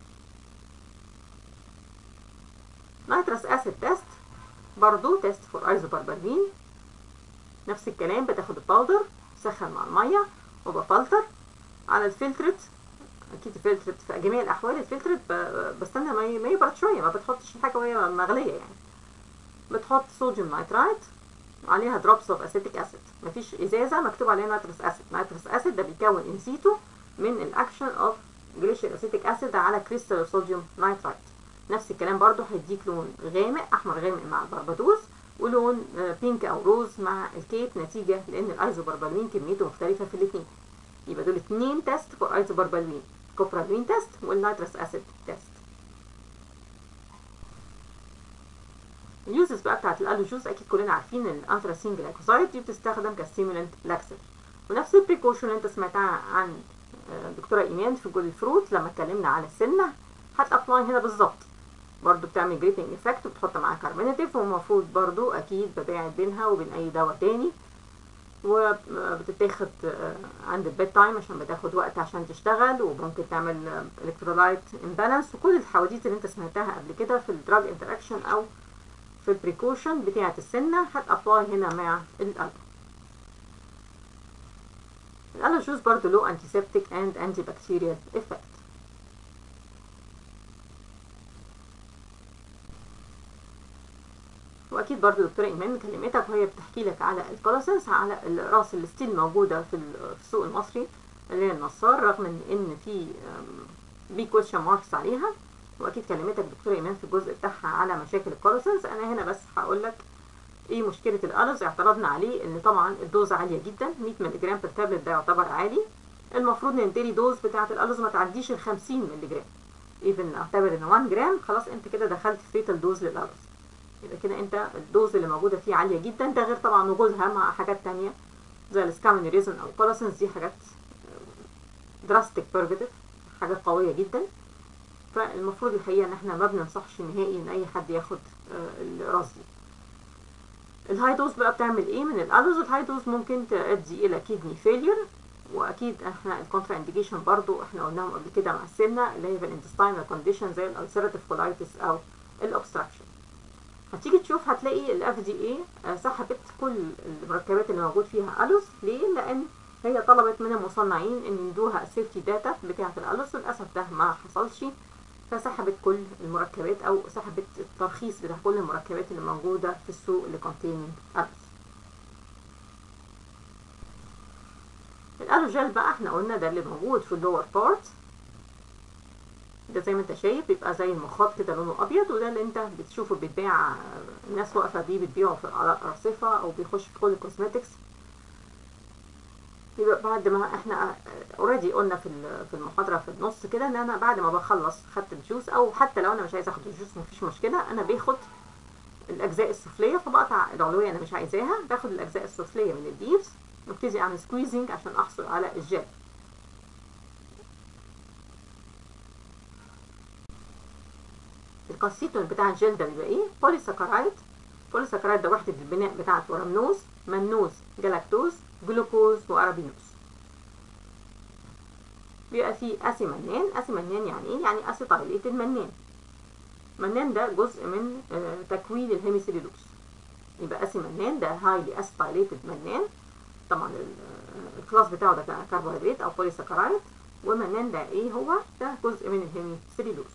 [SPEAKER 1] نيترس اسيد تيست برضو تيست فور ايزوبربالوين. نفس الكلام، بتاخد الباودر تسخن مع الميه وبفلتر على الفلترت. اكيد الفلترت في جميع الاحوال الفلترت بستنى ما يبرد شويه، ما بتحطش الحاجه وهي مغليه يعني. بتحط صوديوم نيترايت عليها drops of acetic acid، مفيش ازازه مكتوب عليها نيترس اسيد. نيترس اسيد ده بيكون انسيتو من الاكشن اوف جليشير اسيتيك اسيد على كريستال صوديوم نيترايت. نفس الكلام برضو هيديك لون غامق، احمر غامق مع البربادوس، ولون بينك او روز مع الكيب نتيجه لان الايزوبربالوين كميته مختلفه في الاثنين. يبقى دول اتنين تيست فور ايزوبربالوين، كوبرالوين تيست والنيترس اسيد تيست. اليوزز بقى بتاعت الالوجوز اكيد كلنا عارفين ان الانثراسين جلايكوزايد دي بتستخدم كستيمولانت لاكسيف، ونفس البريكوشن اللي انت سمعتها عن دكتوره ايمان في جول الفروت لما اتكلمنا على السنه هتابلاي هنا بالظبط. برضو بتعمل جريتنج افكت وبتحط معاها كاربوناتيف، ومفروض برضو اكيد بباعد بينها وبين اي دواء تاني، وبتتاخد عند البيد تايم عشان بتاخد وقت عشان تشتغل، وممكن تعمل الكترولايت امبالانس، وكل الحواديت اللي انت سمعتها قبل كده في الدراج انتراكشن او في البريكوشن بتاعه السنه هتابلاي هنا مع الالو. الالو جوز برضو له انتيسبتيك اند انتي بكتيريال افكت. واكيد برضو دكتوره ايمان كلمتك وهي بتحكي لك على الكولاسنس، على راس الستيل موجوده في السوق المصري اللي هي النصار، رغم ان ان في بي كويشن ماركس عليها. واكيد كلمتك دكتوره ايمان في الجزء بتاعها على مشاكل الكولاسنس. انا هنا بس هقول لك ايه مشكله الالوز. اعترضنا عليه ان طبعا الدوز عاليه جدا، مية مللي جرام بير تابلت ده يعتبر عالي. المفروض ان الديلي دوز بتاعه الالوز ما تعديش ال خمسين مللي جرام. ايفن اعتبر ان واحد جرام خلاص انت كده دخلت في فيتال دوز للالوز، يبقى كده انت الدوز اللي موجوده فيه عاليه جدا. ده غير طبعا وجودها مع حاجات تانية زي السكامينيريزن او الكولاسنس، دي حاجات دراستيك بيرفيتيف، حاجات قويه جدا. فالمفروض الحقيقه ان احنا ما بننصحش نهائي ان اي حد ياخد الراس دي. الهاي دوز بقى بتعمل ايه من الالوز؟ الهاي دوز ممكن تؤدي الى كيدني فيلير، واكيد احنا الكونترا انديكيشن برضو احنا قلناهم قبل كده مع السمنه اللي هي في الانتستاينال كونديشن زي الالسيراتيف كولايتس او الاوبستراكشن. هتيجي تشوف هتلاقي الاف دي اي سحبت كل المركبات اللي موجود فيها الوز. ليه؟ لان هي طلبت من المصنعين ان يدوها السيفتي داتا بتاعه الالوز، للاسف ده ما حصلش، فسحبت كل المركبات او سحبت الترخيص بتاع كل المركبات اللي موجوده في السوق اللي containing الوز. الالوجيل بقى احنا قلنا ده اللي موجود في اللور بارت، ده زي ما انت شايف بيبقى زي المخاط كده لونه ابيض، وده اللي انت بتشوفه بيتباع، الناس واقفه بيه بتبيعه على الارصفه او بيخش في كل الكوزماتكس. يبقى بعد ما احنا اوريدي قلنا في في المحاضره في النص كده ان انا بعد ما بخلص خدت الجوس، او حتى لو انا مش عايزه اخد الجوس مفيش مشكله، انا باخد الاجزاء السفليه فبقطع العلويه انا مش عايزاها، باخد الاجزاء السفليه من الليفز وابتدي اعمل سكويزنج عشان احصل على الجل. الكونستيتوينت بتاع الجل ده بيبقى ايه؟ بوليساكرايد. بوليساكرايد ده وحده البناء بتاعته رمنوز، منوز، جلاكتوز، جلوكوز، وارابينوز. بيبقى فيه اسيمنان. اسيمنان يعني ايه؟ يعني اسيتايليتد منان. منان ده جزء من تكوين الهيميسيلولوز. يبقى اسيمنان ده هايلي اسيتايليتد منان، طبعا الكلاس بتاعه ده كربوهيدرات او بوليساكرايد، ومنان ده ايه هو؟ ده جزء من الهيميسيلولوز.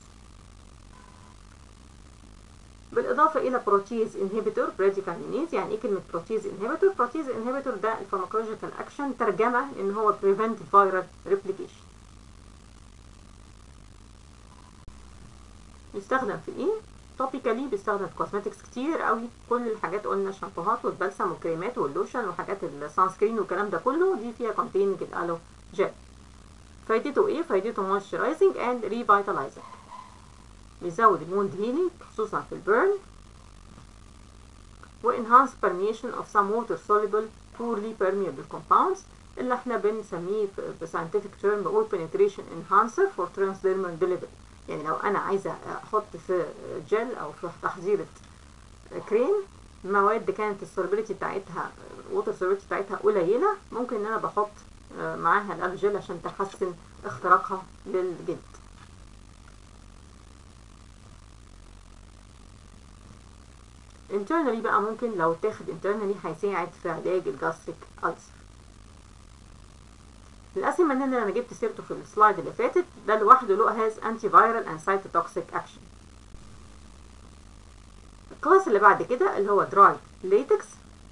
[SPEAKER 1] بالاضافه الى بروتيز انهبيتور براديكاينيز. يعني ايه كلمه بروتيز انهبيتور؟ بروتيز انهبيتور ده الفارماكولوجيكال اكشن ترجمه ان هو بريفنت فايرال ريبليكيشن. بيستخدم في ايه؟ توبيكالي بيستخدم في كوزماتكس كتير قوي، كل الحاجات قلنا الشامبوهات والبلسم والكريمات واللوشن وحاجات السان سكرين والكلام ده كله دي فيها كونتيننج الالو جل. فايدته ايه؟ فايدته مويسترايزنج اند ريفيتالايزنج، بيزود الموند هيلينج خصوصا في البيرن، وانهانس permeation of some water soluble poorly permeable compounds اللي احنا بنسميه في scientific term بقول penetration enhancer for transdermal delivery. يعني لو انا عايزه احط في جل او في تحضيره كريم مواد كانت السولبيليتي بتاعتها ووتر سولبيليتي بتاعتها قليله، ممكن ان انا بحط معاها الالجل عشان تحسن اختراقها للجلد. internally بقى ممكن لو تاخد internally هيساعد في علاج الجاستريك ألسر. الاسيمنان اللي انا جبت سيرته في السلايد اللي فاتت ده لوحده له هاز انتي فايرال اند سايتوتوكسيك اكشن. الكلاس اللي بعد كده اللي هو دراي ليتكس.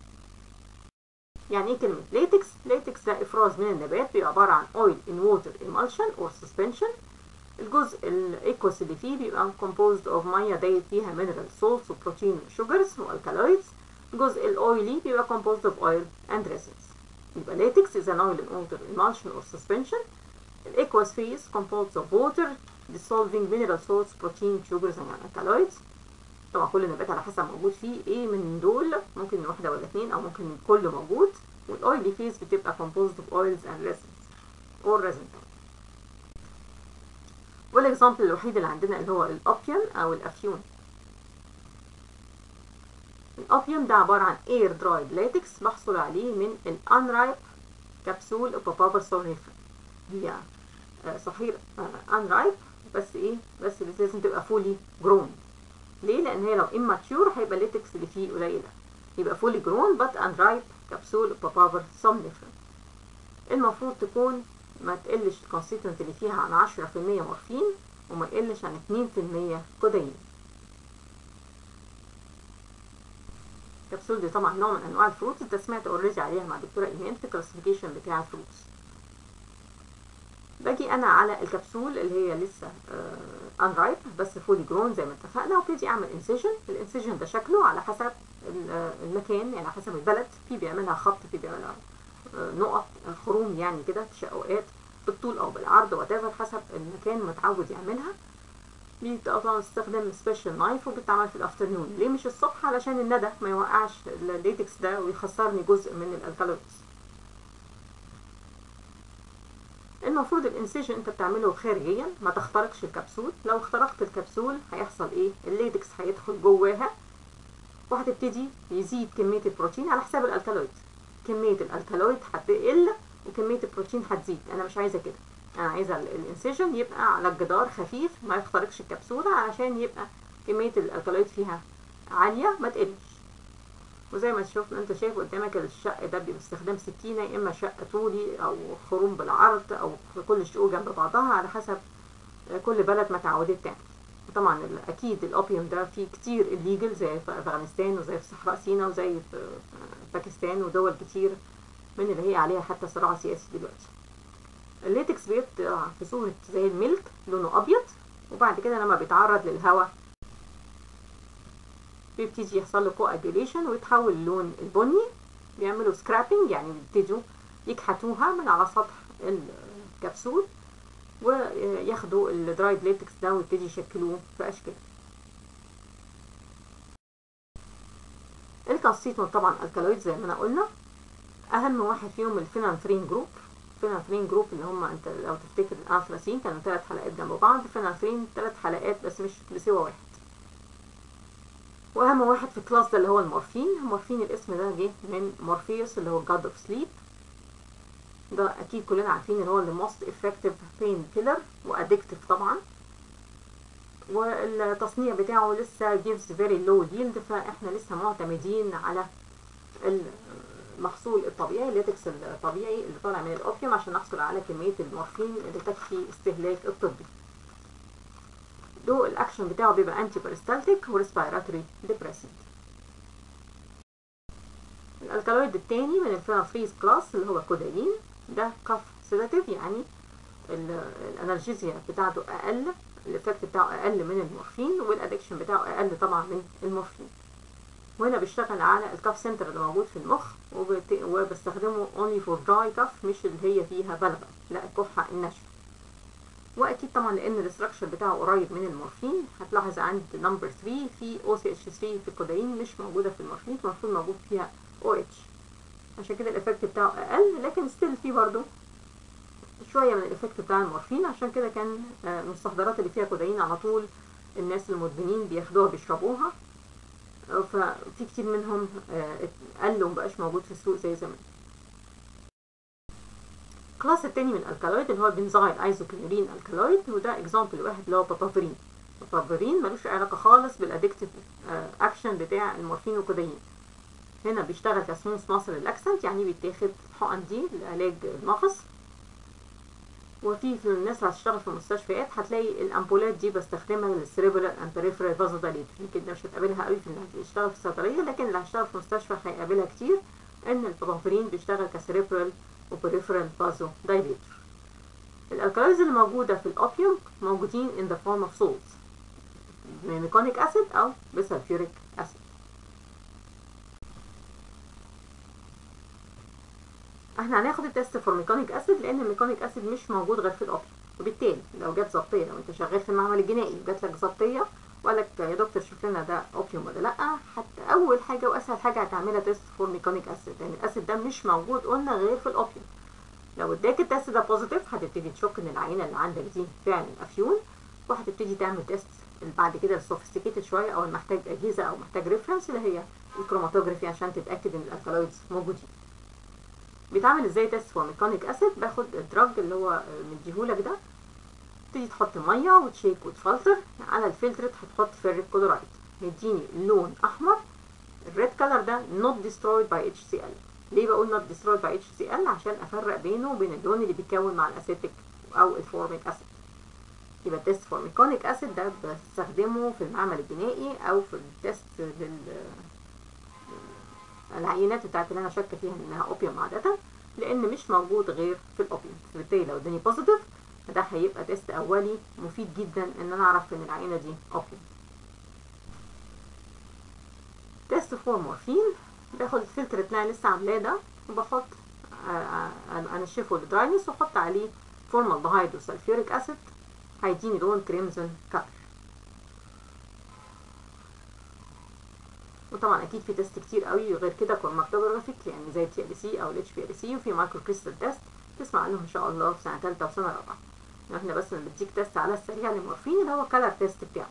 [SPEAKER 1] يعني ايه كلمه ليتكس؟ ليتكس ده افراز من النبات بيبقى عباره عن اويل ان ووتر ايمالشن اور سسبنشن. الجزء الايكوس اللي فيه بيبقى composed of ميه دايب فيها mineral salts وبروتين وشوجرز والكالويدز. الجزء الاويلي بيبقى composed of oil and resins. يبقى latex is an oil in water emulsion or suspension. Aqueous phase composed of water dissolving mineral salts, protein, sugars and alkaloids. طبعا كل نبات على حسب موجود فيه ايه من دول، ممكن واحده ولا اثنين او ممكن كله موجود. والاويلي phase بتبقى composed of oils and resins or resin. والاكزامبل الوحيد اللي عندنا اللي هو الابيوم او الافيون. الابيوم ده عباره عن اير درايد لاتكس بحصل عليه من الانرايب كبسول بابابر سوليفر. هي صحيح انرايب بس ايه؟ بس لازم تبقى فولي جرون. ليه؟ لان هي لو اماتيور هيبقى اللاتكس اللي فيه قليله. يبقى فولي جرون بات انرايب كبسول بابابر سوليفر. المفروض تكون ما تقلش الكونستيتوينت اللي فيها عن عشرة في المية مورفين وما يقلش عن اتنين في المية كودايين. الكبسول دي طبعا نوع من انواع الفروتس، ده سمعت اوريدي عليها مع دكتوره ايمان في الكلاسيفيكيشن بتاع الفروتس. باجي انا على الكبسول اللي هي لسه انرايب بس فولي جرون زي ما اتفقنا، وابتدي اعمل انسيجن. الانسيجن ده شكله على حسب المكان، يعني على حسب البلد، في بيعملها خط، في بيعملها نقط خروم يعني كده تشققات بالطول او بالعرض وتافر حسب المكان متعود يعملها. طبعا استخدام سبيشال نايف وبتتعمل في الافترنون. ليه مش الصبح؟ علشان الندى ما يوقعش الليتكس ده ويخسرني جزء من الالكالويدز. المفروض الانسيجن انت بتعمله خارجيا ما تخترقش الكبسول. لو اخترقت الكبسول هيحصل ايه؟ الليتكس هيدخل جواها وهتبتدي يزيد كميه البروتين على حساب الالكالويد. كميه الالكالويد هتقل وكميه البروتين هتزيد. انا مش عايزه كده، انا عايزه الانسيجن يبقى على الجدار خفيف ما يخترقش الكبسوله علشان يبقى كميه الالكالويد فيها عاليه ما تقلش. وزي ما تشوف انت شايف قدامك الشق ده باستخدام سكينه، يا اما شق طولي او خروم بالعرض او كل الشقوق جنب بعضها على حسب كل بلد ما اتعودت تعمل. طبعا اكيد الاوبيوم ده فيه كتير الليجل زي في افغانستان وزي في صحراء سيناء وزي في باكستان ودول كتير من اللي هي عليها حتى صراع سياسي دلوقتي. الليتكس بيطلع في صورة زي الميلك لونه ابيض، وبعد كده لما بيتعرض للهواء بيبتدي يحصل له كواجوليشن ويتحول اللون البني. بيعملوا سكرابنج يعني بيبتدوا يكحتوها من على سطح الكبسول وياخدوا الدرايد ليتكس ده ويبتدي يشكلوه في اشكال. الكونستيتوينت طبعا الكالويد زي ما انا قلنا، اهم واحد فيهم الفينانثرين جروب. الفينانثرين جروب اللي هم انت لو تفتكر الانثراسين كانوا ثلاث حلقات جنب بعض، الفينانثرين ثلاث حلقات بس مش بسوى واحد. واهم واحد في الكلاس ده اللي هو المورفين. المورفين الاسم ده جه من مورفيوس اللي هو جاد اوف سليب. ده اكيد كلنا عارفين ان هو the most effective pain killer وادكتيف طبعا، والتصنيع بتاعه لسه gives very low yield، فاحنا لسه معتمدين على المحصول الطبيعي الليتكس الطبيعي اللي طالع من الاوبيوم عشان نحصل على كمية المورفين اللي تكفي استهلاك الطبي. له الاكشن بتاعه بيبقى انتي بارستالتيك وريسبيراتوري ديبريسنت. الالكالويد التاني من الفينانثريز كلاس اللي هو كودايين، ده كاف سيداتيف يعني الانالجيزيا بتاعته اقل، الافكت بتاعه اقل من المورفين، والادكشن بتاعه اقل طبعا من المورفين. وهنا بيشتغل على الكاف سنتر اللي موجود في المخ، وبستخدمه only for dry cough مش اللي هي فيها بلغم، لا الكحة الناشفة. واكيد طبعا لان الاستراكشر بتاعه قريب من المورفين، هتلاحظ عند نمبر ثلاثة في او سي اتش ثلاثة في الكودايين مش موجودة في المورفين، المفروض موجود فيها او اتش، عشان كده الافكت بتاعه اقل، لكن ستيل في برضو شويه من الافكت بتاع المورفين. عشان كده كان المستحضرات اللي فيها كودايين على طول الناس المدمنين بياخدوها بيشربوها، ففي كتير منهم قل ومبقاش موجود في السوق زي زمان. الكلاس التاني من الالكالويد اللي هو بنزايل ايزوكلورين الكالويد، وده اكزامبل واحد اللي هو بابافرين. بابافرين ملوش علاقه خالص بالادكتيف اكشن بتاع المورفين والكودايين. هنا بيشتغل كسموث ماسل ريلاكسنت، يعني بيتاخد حقن دي لعلاج المغص. وفي في الناس اللي هتشتغل في المستشفيات هتلاقي الامبولات دي بستخدمها للسيريبرال اند بريفرال فازودايليتور، يمكن مش هتقابلها قوي في اللي هيشتغل في الصيدليه، لكن اللي هيشتغل في المستشفى هيقابلها كتير، ان البابافرين بيشتغل كسيريبرال وبريفرال فازودايليتور. الالكالويدز اللي موجوده في الاوبيوم موجودين in the form of salts، بميكونيك اسيد او بسلفيوريك اسيد. احنا هناخد التست فور ميكانيك اسيد لان الميكانيك اسيد مش موجود غير في الاوبيوم، وبالتالي لو جت ظبطيه، لو انت شغال في المعمل الجنائي وجات لك ظبطيه وقال لك يا دكتور شوف لنا ده اوبيوم ولا لا، حتى اول حاجه واسهل حاجه هتعملها تست فور ميكانيك اسيد، لان الاسيد ده مش موجود قلنا غير في الاوبيوم. لو اداك التست ده بوزيتيف هتبتدي تشك ان العينه اللي عندك دي فعلا افيون، وهتبتدي تعمل تيست بعد كده السوفيستيكيتد شويه او المحتاج اجهزه او محتاج ريفرنس اللي هي الكروماتوجرافي عشان تتاكد ان الالكالويدز موجودين. بيتعمل ازاي تيست فور ميكانيك اسيد؟ باخد الدراج اللي هو مديهولك ده، تبتدي تحط ميه وتشيك وتفلتر، على الفلترت هتحط فيريك كلورايد يديني لون احمر. الريد كلر ده not destroyed by اتش سي ال. ليه بقول not destroyed by اتش سي ال؟ عشان افرق بينه وبين اللون اللي بيتكون مع الاسيتيك او الفورميك اسيد. يبقى التيست فور ميكانيك اسيد ده بستخدمه في المعمل الجنائي او في التيست لل العينات بتاعت اللي انا شاكه فيها انها اوبيوم عاده، لان مش موجود غير في الاوبيوم. فبالتالي لو اداني بوزيتيف ده هيبقى تيست اولي مفيد جدا ان انا اعرف ان العينه دي اوبيوم. تيست فور مورفين، باخد الفلتر بتاعي لسه عاملاه ده وبحط انشفه للدراينس واحط عليه فورمالدهايد وسلفيوريك اسيد، هيديني لون كريمزون كلر. وطبعا اكيد في تيست كتير قوي غير كده كروماتوجرافيك، يعني زي التي ال سي او الاتش بي ال سي، وفي مايكرو كريستال تيست تسمع عنهم ان شاء الله في سنه ثالثه وسنه رابعه. احنا بس بنديك تيست على السريع للمورفين اللي هو كلر تيست بتاعه.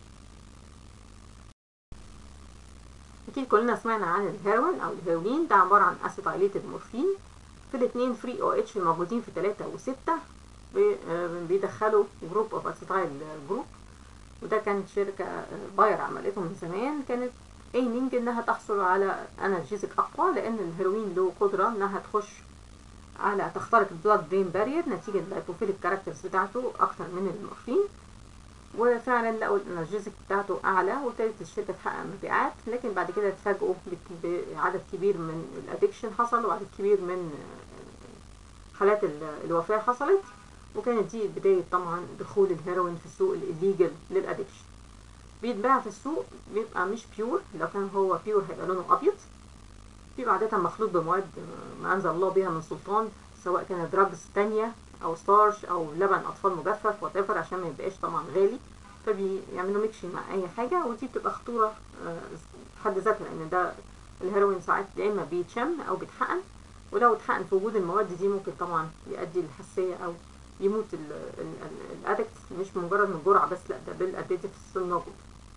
[SPEAKER 1] اكيد كلنا سمعنا عن الهيروين او الهيروين، ده عباره عن اسيتايليتد مورفين. في الاثنين فري او اتش الموجودين في ثلاثة وستة بيدخلوا جروب اوف اسيتايل جروب، وده كانت شركه باير عملته من زمان، كانت ايمينج انها تحصل على انالجيزك اقوى، لان الهيروين له قدره انها تخش على تخترق البلاد برين بارير نتيجه اللايبوفيليك كاركترز بتاعته اكتر من المورفين، وفعلا لقوا الانالجيزك بتاعته اعلى، وابتدت الشركه تحقق مبيعات. لكن بعد كده اتفاجئوا بعدد كبير من الادكشن حصل، وعدد كبير من حالات الوفاة حصلت، وكانت دي بداية طبعا دخول الهيروين في السوق الليجل للأدكشن. بيتباع في السوق، بيبقى مش بيور، لو كان هو بيور هيبقى لونه أبيض، بيبقى عادة مخلوط بمواد ما أنزل الله بها من سلطان، سواء كانت دراجز تانية أو ستارش أو لبن أطفال مجفف whatever، عشان ما يبقاش طبعا غالي، فبيعملوا ميكشن مع أي حاجة، ودي بتبقى خطورة حد ذاتها، لأن ده الهيروين ساعات يا إما بيتشم أو بيتحقن، ولو اتحقن في وجود المواد دي ممكن طبعا يؤدي للحساسية أو يموت الأدكت، مش مجرد من جرعة بس، لأ ده بالأديتيفز الموجود.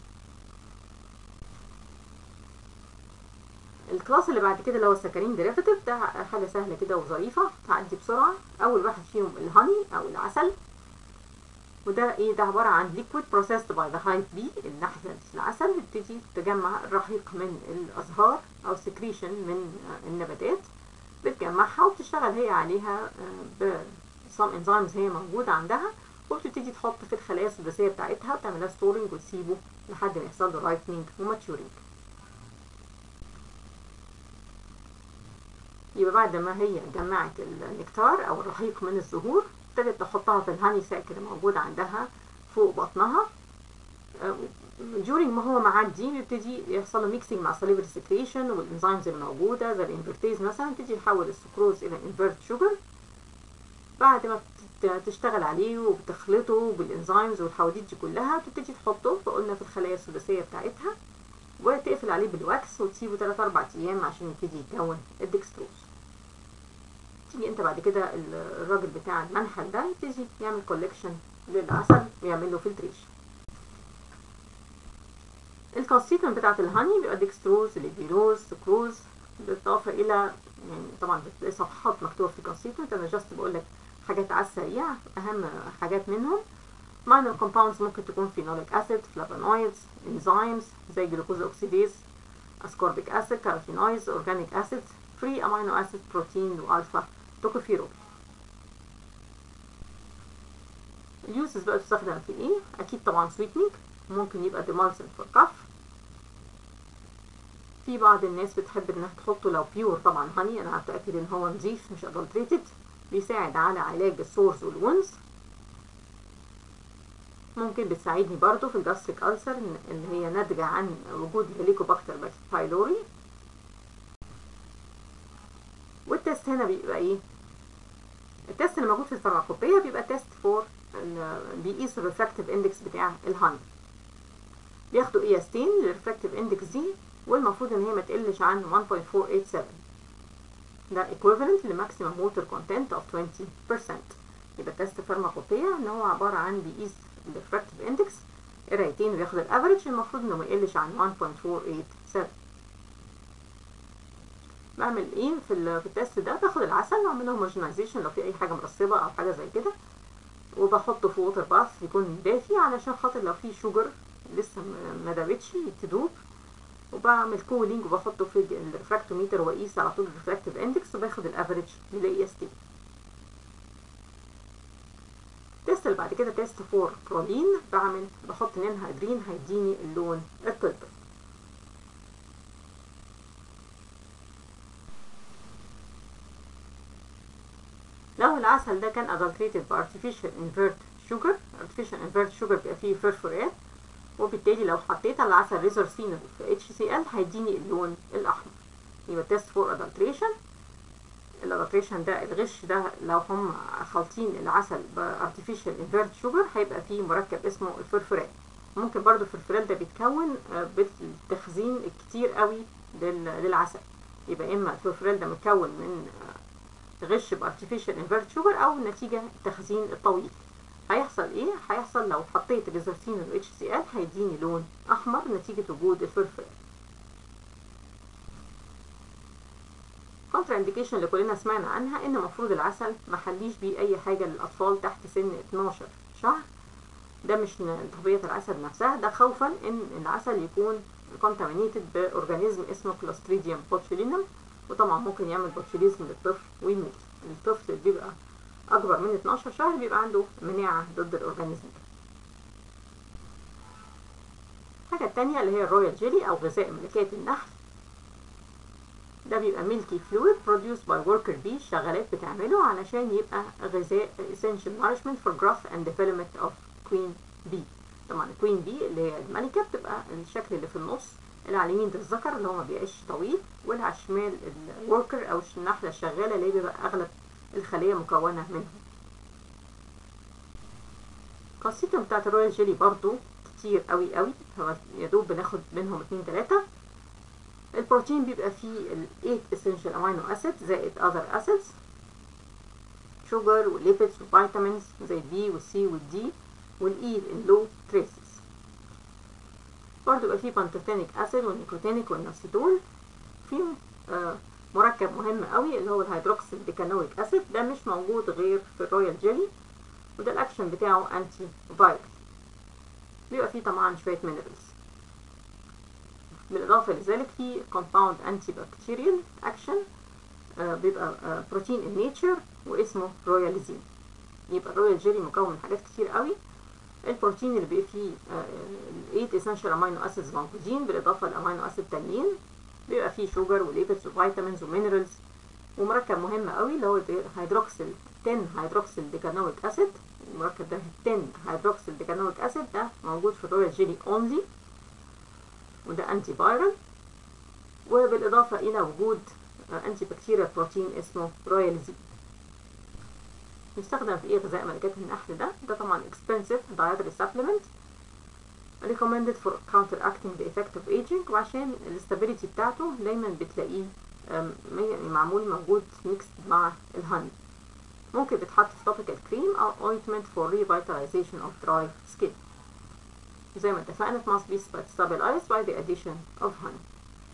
[SPEAKER 1] الكلاس اللي بعد كده اللي هو السكرين ديريفاتيف، ده حاجة سهلة كده وظريفة تعدي بسرعة. أول واحد فيهم الهاني أو العسل، وده ايه؟ ده عبارة عن liquid processed by the hive bee، النحلة العسل بتبتدي تجمع الرحيق من الأزهار أو secretion من النباتات، بتجمعها وبتشتغل هي عليها ب some enzymes هي موجودة عندها، وبتبتدي تحط في الخلايا السداسية بتاعتها وتعملها ستورنج وتسيبه لحد ما يحصل له رايبنينج وماتشورينج. يبقى بعد ما هي جمعت النكتار او الرحيق من الزهور، ابتدت تحطها في الهاني ساك اللي موجود عندها فوق بطنها. during ما هو معدي بيبتدي يحصل له ميكسينج مع salivary secretion والانزيمز الموجوده زي الانفرتيز مثلا، تيجي تحول السكروز الى انفيرت شوجر. بعد ما تشتغل عليه وبتخلطه بالانزيمز والحواديت دي كلها، بتبتدي تحطه فقلنا في الخلايا السداسيه بتاعتها، وتقفل عليه بالواكس وتسيبه ثلاثة أربعة ايام عشان يبتدي يتكون الدكستروز. تيجي انت بعد كده الراجل بتاع المنحل ده يبتدي يعمل كولكشن للعسل ويعمل له فلتريشن. الكونستيتوينت بتاعت الهاني بيبقى ديكستروز، ليبيروز، سكروز، بالاضافه الى يعني طبعا بتلاقي صفحات مكتوبه في الكونستيتوينت، انا جاست بقول لك حاجات على السريع اهم حاجات منهم. minor compounds ممكن تكون phenolic acid، flavonoids، enzymes زي جلوكوز اوكسيديز، ascorbic acid، carotenoids، organic acids، free amino acid، بروتين والفا توكوفيرول. اليوسز بقى بتستخدم في ايه؟ اكيد طبعا sweetening، ممكن يبقى demulcent for cough. في بعض الناس بتحب انها تحطه لو بيور طبعا هاني، انا هتاكد ان هو نظيف مش adulterated، بيساعد على علاج السورز والونز. ممكن بتساعدني برضو في الجاستريك ألسر اللي هي ناتجة عن وجود هيليكوباكتر بايلوري. والتست هنا بيبقى ايه؟ التست اللي موجود في الفارماكوبيا بيبقى تيست فور بيقيس الريفراكتيف اندكس بتاع الهاني. بياخدوا قياستين للريفراكتيف اندكس دي، والمفروض ان هي ما تقلش عن واحد فاصلة أربعمية وسبعة وثمانين، ده equivalent لماكسيمم ووتر كونتنت اوف عشرين بالمية. يبقى تيست فارماكوبيا ان هو عبارة عن بيقيس الريفراكتيف اندكس قرايتين وياخد الافريج، المفروض انه ما يقلش عن واحد فاصلة أربعمية وسبعة وثمانين. بعمل ايه في في التست ده؟ باخد العسل واعمل له هوموجينايزيشن لو في اي حاجه مرسبه او حاجه زي كده، وبحطه في ووتر باث يكون دافي علشان خاطر لو في شوجر لسه ما دابتش تدوب، وبعمل كولينج وبحطه في الريفراكتوميتر واقيس على طول الريفراكتيف اندكس وباخد الافريج للاي اس تي. التست اللي بعد كده تيست فور برولين، بعمل بحط نينهايدرين هيديني اللون البيربل. لو العسل ده كان adulterated ب artificial invert sugar، artificial invert sugar بيبقى فيه فرفورات، وبالتالي لو حطيت على العسل ريزورسينول في اتش سي ال هيديني اللون الاحمر. يبقى تيست فور adulteration. الادلتريشن ده الغش ده لو هم خالطين العسل ب artificial invert sugar هيبقى فيه مركب اسمه الفرفورات. ممكن برضو الفرفورات ده بيتكون بالتخزين الكتير قوي للعسل، يبقى اما الفرفورات ده متكون من غش ب artificial invert sugar او نتيجة التخزين الطويل. هيحصل ايه؟ هيحصل لو حطيت ريزورسينول و اتش سي ال هيديني لون احمر نتيجة وجود الفرفورات. كونترا انديكيشن اللي كلنا سمعنا عنها ان المفروض العسل ما حليش بيه اي حاجة للاطفال تحت سن اتناشر شهر. ده مش من طبيعة العسل نفسها، ده خوفا ان العسل يكون contaminated باورجانيزم اسمه كلوستريديوم بوتولينم، وطبعا ممكن يعمل بوتوليزم للطفل ويموت. الطفل اللي بيبقى اكبر من اتناشر شهر بيبقى عنده مناعة ضد الاورجانيزم ده. الحاجة التانية اللي هي الرويال جيلي او غذاء ملكات النحل. ده بيبقى ميلكي فلويد produced by worker bee، الشغالات بتعمله علشان يبقى غذاء essential nourishment for growth and development of queen bee. طبعا الكوين بي اللي هي الملكة بتبقى الشكل اللي في النص، اللي على اليمين ده الذكر اللي هو ما بيعيش طويل، واللي على الشمال الوركر او النحلة الشغالة اللي بيبقى اغلب الخلية مكونة منها. الكونستيتوينت بتاعت الرويال جيلي برضو كتير قوي قوي، هو يا دوب بناخد منهم اتنين تلاتة. البروتين بيبقى فيه ال eight essential amino acids زائد other acids، شوجر وليبيدز وفيتامينز زي البي والسي والدي والاي اللو تريسز. برضه بيبقى فيه بانتوثينيك اسيد والنيكوتينيك والنوسيتول. في آه مركب مهم قوي اللي هو الهيدروكسيل ديكانويك اسيد، ده مش موجود غير في الرويال جيلي، وده الاكشن بتاعه انتي فايرال. بيبقى فيه طبعا شويه مينرالز. بالاضافه لذلك في كومباوند انتي بكتيريال اكشن، آه بيبقى آه بروتين ان نيتشر واسمه روياليزين. يبقى الرويال جيلي مكون من حاجات كتير قوي. البروتين اللي بيبقى فيه ال eight essential amino acids موجودين بالاضافه لامينو اسيد تانيين، بيبقى فيه شوجر وليبيدز وفيتامينز ومينرالز، ومركب مهم قوي اللي هو هيدروكسيل ten هيدروكسيل ديكانويك اسيد. المركب ده ten هيدروكسيل ديكانويك اسيد ده موجود في الرويال جيلي اونلي، وده انتي فايرال، وبالاضافه الى وجود انتي بكتيريال بروتين اسمه روياليزين. يستخدم في ايه غذاء ملكات النحل ده؟ ده طبعا expensive dietary supplement recommended for counteracting the effect of aging، وعشان الاستابيليتي بتاعته دايما بتلاقيه يعني معمول موجود mixed مع الهاني. ممكن بيتحط في topical cream او ointment for revitalization of dry skin. زي ما اتفقنا it must be stabilized by the addition of honey.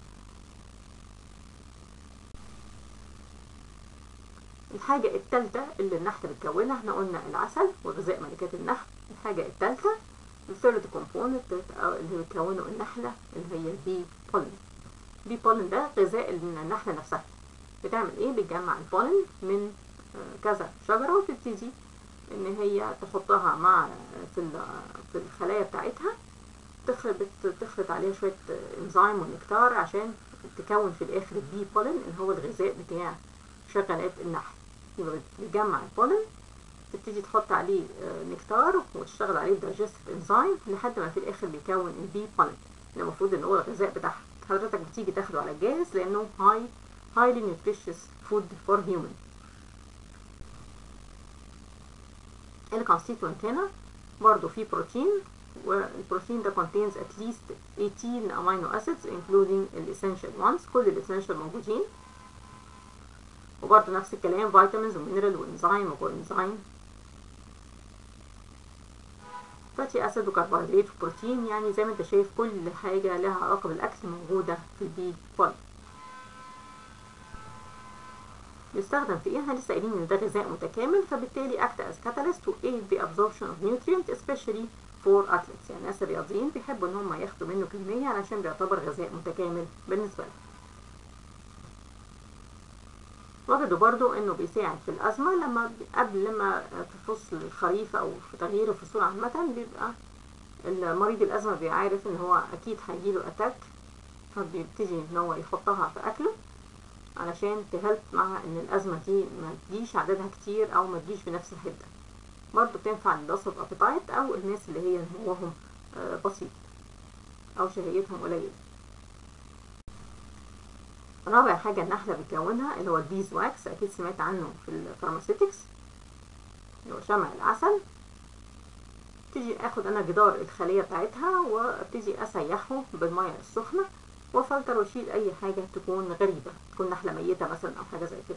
[SPEAKER 1] الحاجة التالتة اللي النحلة بتكونها، احنا قلنا العسل وغذاء ملكات النحل. الحاجة التالتة الثيرد كومبوننت اللي بتكونه النحلة اللي هي البي بولن. البي بولن ده غذاء النحلة نفسها. بتعمل ايه؟ بتجمع البولن من كذا شجرة وتبتدي ان هي تحطها مع في في الخلايا بتاعتها، تخلط تخلط عليها شوية انزيم ونكتار عشان تكون في الاخر البي بولن اللي هو الغذاء بتاع شغلات النحل. يبقى بتجمع البولن، تبتدي تحط عليه نكتار وتشتغل عليه دايجستيف انزيم لحد ما في الاخر بيكون البي بولن اللي المفروض ان هو الغذاء بتاعها. حضرتك بتيجي تاخده على الجاهز لانه هاي highly nutritious food for human. الكونستيتوينت هنا برضو فيه بروتين، والبروتين ده contains at least eighteen amino acids including ال essential ones. كل ال essential موجودين، وبرضه نفس الكلام فيتامينز ومينرال وانزيم وكوانزيم، فاتي اسيد وكربوهيدرات وبروتين. يعني زي ما انت شايف كل حاجه لها علاقه بالاكل موجوده في البي بولن. بيستخدم في ايه؟ احنا لسه قايلين ان ده غذاء متكامل، فبالتالي act as catalyst to aid the absorption of nutrients especially for athletes. يعني الناس الرياضيين بيحبوا ان هم ياخدوا منه كميه علشان بيعتبر غذاء متكامل بالنسبه لهم. وجدوا برضو انه بيساعد في الازمه، لما قبل لما في فصل الخريف او في تغيير الفصول عامه بيبقى المريض الازمه بيعرف ان هو اكيد هيجيله اتاك، فبيبتدي ان هو يحطها في اكله علشان تهلب مع ان الازمه دي ما تجيش عددها كتير او ما تجيش بنفس الحده. برضو بتنفع للوس اوف ابيتايت او الناس اللي هي نموهم بسيط او شهيتهم قليله. رابع حاجة النحلة بتكونها اللي هو البيز واكس، أكيد سمعت عنه في الفارماسيتكس اللي هو شمع العسل. ابتدي اخد انا جدار الخلية بتاعتها وابتدي اسيحه بالمية السخنة وافلتر واشيل اي حاجة تكون غريبة، تكون نحلة ميتة مثلا او حاجة زي كده.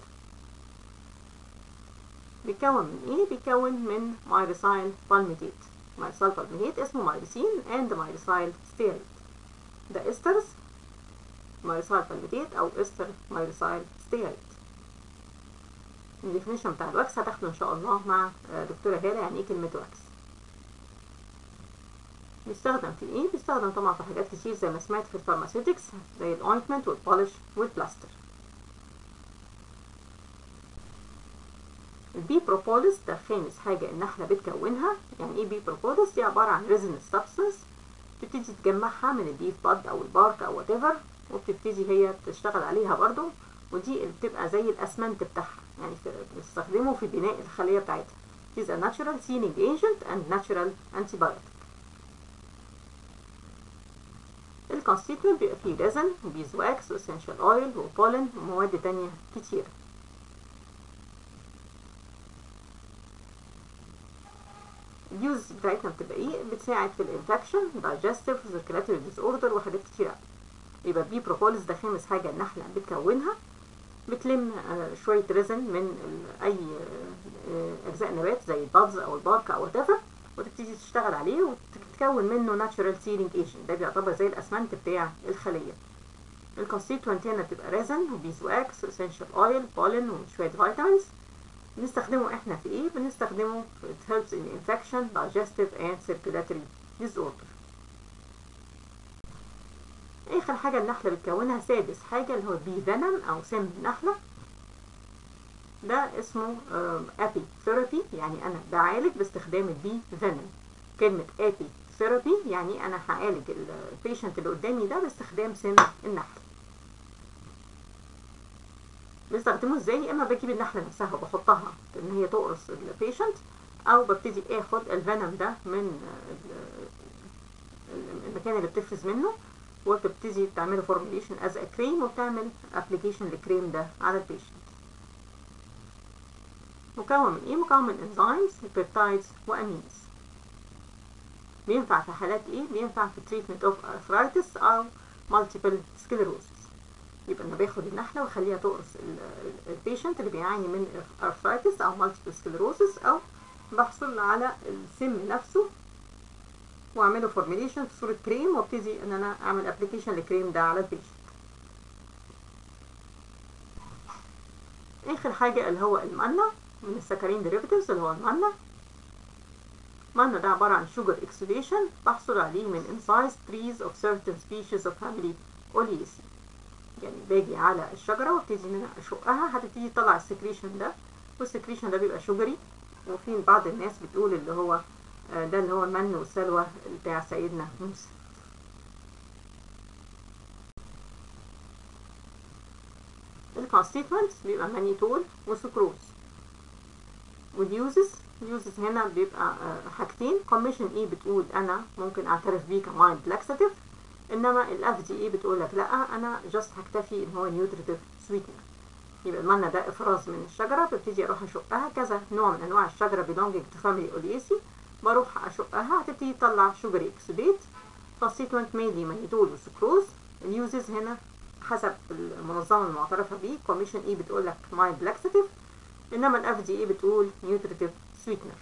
[SPEAKER 1] بيكون من ايه؟ بيكون من مايرسايل بالميتيت. مايرسايل بالميتيت اسمه مايرسين اند مايرسايل ستيريد. ده استرز مايرسايل بالميتيت او استر مايرسايل ستيريد. الديفينيشن بتاع الواكس هتاخده ان شاء الله مع دكتورة هالة يعني ايه كلمة واكس. بيستخدم في ايه؟ بيستخدم طبعا في حاجات كتير زي ما سمعت في الفارماسيتكس زي الاوينتمنت والبولش والبلاستر. البي بروبوليس ده خامس حاجة النحلة بتكونها. يعني ايه بي بروبوليس؟ دي عبارة عن ريزينس سبستانس بتبتدي تجمعها من الليف باد او البارك او وات ايفر وبتبتدي هي تشتغل عليها برضو، ودي اللي بتبقى زي الاسمنت بتاعها، يعني بنستخدمه في بناء الخلية بتاعتها. It is a natural sealing agent and natural antibiotic. الكونستيتوينت بيبقى فيه ريزن وبيز واكس واسينشال اويل وبولن ومواد تانية كتير. اليوز بتاعتنا بتبقى ايه؟ بتساعد في الانفكشن، دايجستيف، سيركيلاتوري ديس اوردر وحاجات كتير قوي. يبقى بي بروبوليس ده خامس حاجة النحلة بتكونها، بتلم شوية ريزن من أي أجزاء نبات زي البادز أو البارك أو whatever، وتبتدي تشتغل عليه وتكون منه ناتشورال سيلينج ايجنت. ده بيعتبر زي الأسمنت بتاع الخلية. الكونستيتوينت هنا بتبقى ريزن وبيز واكس واسينشال اويل بولن وشوية فيتامينز. بنستخدمه احنا في ايه؟ بنستخدمه في it helps in infection, digestive and circulatory disorder. اخر حاجة النحلة بتكونها سادس حاجة اللي هو بي فينم او سم النحلة. ده اسمه ابي ثيرابي، يعني انا بعالج باستخدام البي فينم. كلمة ابي ثيرابي يعني انا هعالج البيشنت اللي قدامي ده باستخدام سم النحل. بستخدمه ازاي؟ اما بجيب النحلة نفسها وبحطها ان هي تقرص البيشنت، او ببتدي اخد الفينم ده من المكان اللي بتفرز منه وتبتدي تعمله فورميليشن از ا كريم وبتعمل ابليكيشن للكريم ده على البيشنت. مكون من ايه؟ مكون من انزيمز وبيبتايدز وامينز. بينفع في حالات ايه؟ بينفع في تريتمنت اوف ارثرايتس او مالتيبل سكليروسس. يبقى انا باخد النحله واخليها تقرص البيشنت اللي بيعاني من ارثرايتس او مالتيبل سكليروسس، او بحصل على السم نفسه واعمله فورميليشن في صوره كريم وابتدي ان انا اعمل ابليكيشن للكريم ده على البيشنت. اخر حاجه اللي هو المانا من السكرين ديريفاتيفز اللي هو المانا. المانا ده عباره عن شوجر اكسوديشن بحصل عليه من incised trees of certain species of family Oleaceae. يعني باجي على الشجره وابتدي ان انا اشقها، هتبتدي تطلع السكريشن ده، والسكريشن ده بيبقى شوجري. وفي بعض الناس بتقول اللي هو ده اللي هو المن والسلوى بتاع سيدنا موسى. الكونستيتوينتس بيبقى مانيتول وسكروز. واليوزز اليوزز هنا بيبقى حاجتين. كوميشن ايه بتقول انا ممكن اعترف بيه كمايند لاكساتيف، انما الاف دي اي بتقول لك لا انا جاست هكتفي ان هو نيوتريتيف سويتنر. يبقى المنة ده افراز من الشجره، ببتدي اروح اشقها. كذا نوع من انواع الشجره belonging to family Oleaceae بروح اشقها، هتبتدي تطلع شوجري اكسوديت. كونستيتوينت مينلي مانيتول وسكروز. اليوزز هنا حسب المنظمه المعترفه بيه كوميشن اي بتقول لك مايند لاكساتيف، انما الاف دي اي بتقول نيوتريتيف سويتنر.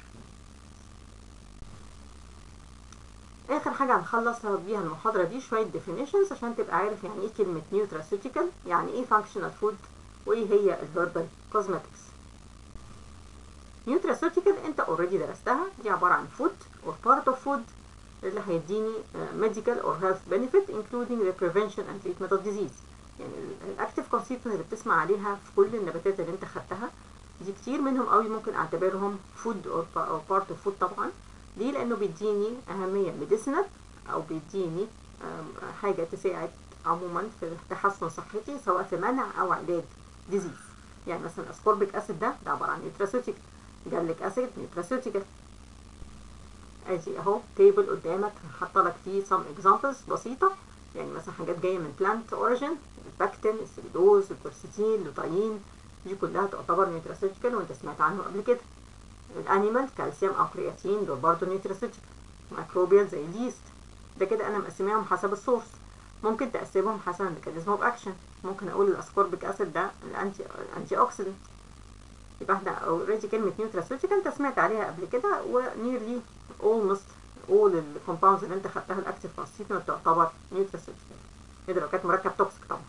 [SPEAKER 1] اخر حاجه هنخلص بيها المحاضره دي شويه ديفينيشنز عشان تبقى عارف يعني ايه كلمه نيوتراسيوتيكال، يعني ايه فانكشنال فود، وايه هي الفيربال كوزماتكس. نيوتراسيوتيكال انت اوريدي درستها، دي عباره عن فود اور بارت اوف فود اللي هيديني medical or health benefit including the prevention and treatment of disease. يعني الاكتيف كونستيتوينت اللي بتسمع عليها في كل النباتات اللي انت خدتها دي كتير منهم قوي ممكن اعتبرهم فود اور بارت اوف فود. طبعا ليه؟ لانه بيديني اهميه ميديسينال او بيديني حاجه تساعد عموما في تحسن صحتي سواء في منع او علاج ديزيز. يعني مثلا اسكوربيك اسيد ده ده عباره عن نيوتراسيوتيك، جاليك اسيد نيوتراسيوتيكال. ادي اهو تيبل قدامك حاطه لك فيه some examples بسيطه، يعني مثلا حاجات جايه من plant origin، الباكتين، السليدوز، الكورسيتين، اللوتاين، دي كلها تعتبر نيوتراسيوتيكال وانت سمعت عنه قبل كده. الانيمال كالسيوم او كرياتين دول برضه نيوتراسيوتيكال. ميكروبيال زي اليست. ده كده انا مقسماهم حسب السورس. ممكن تقسمهم حسب الميكانيزم اوف اكشن. ممكن اقول الاسكوربيك اسيد ده الانتي الانتي اوكسيدنت. يبقى احنا اوريدي كلمه نيوتراسيوتيكال انت سمعت عليها قبل كده، ونيرلي اولموست اول الكومباوندز اللي انت خدتها الاكتيف كونستيتوينت تعتبر نيوتراسيوتيكال. كده لو كانت مركب توكسيك طبعا.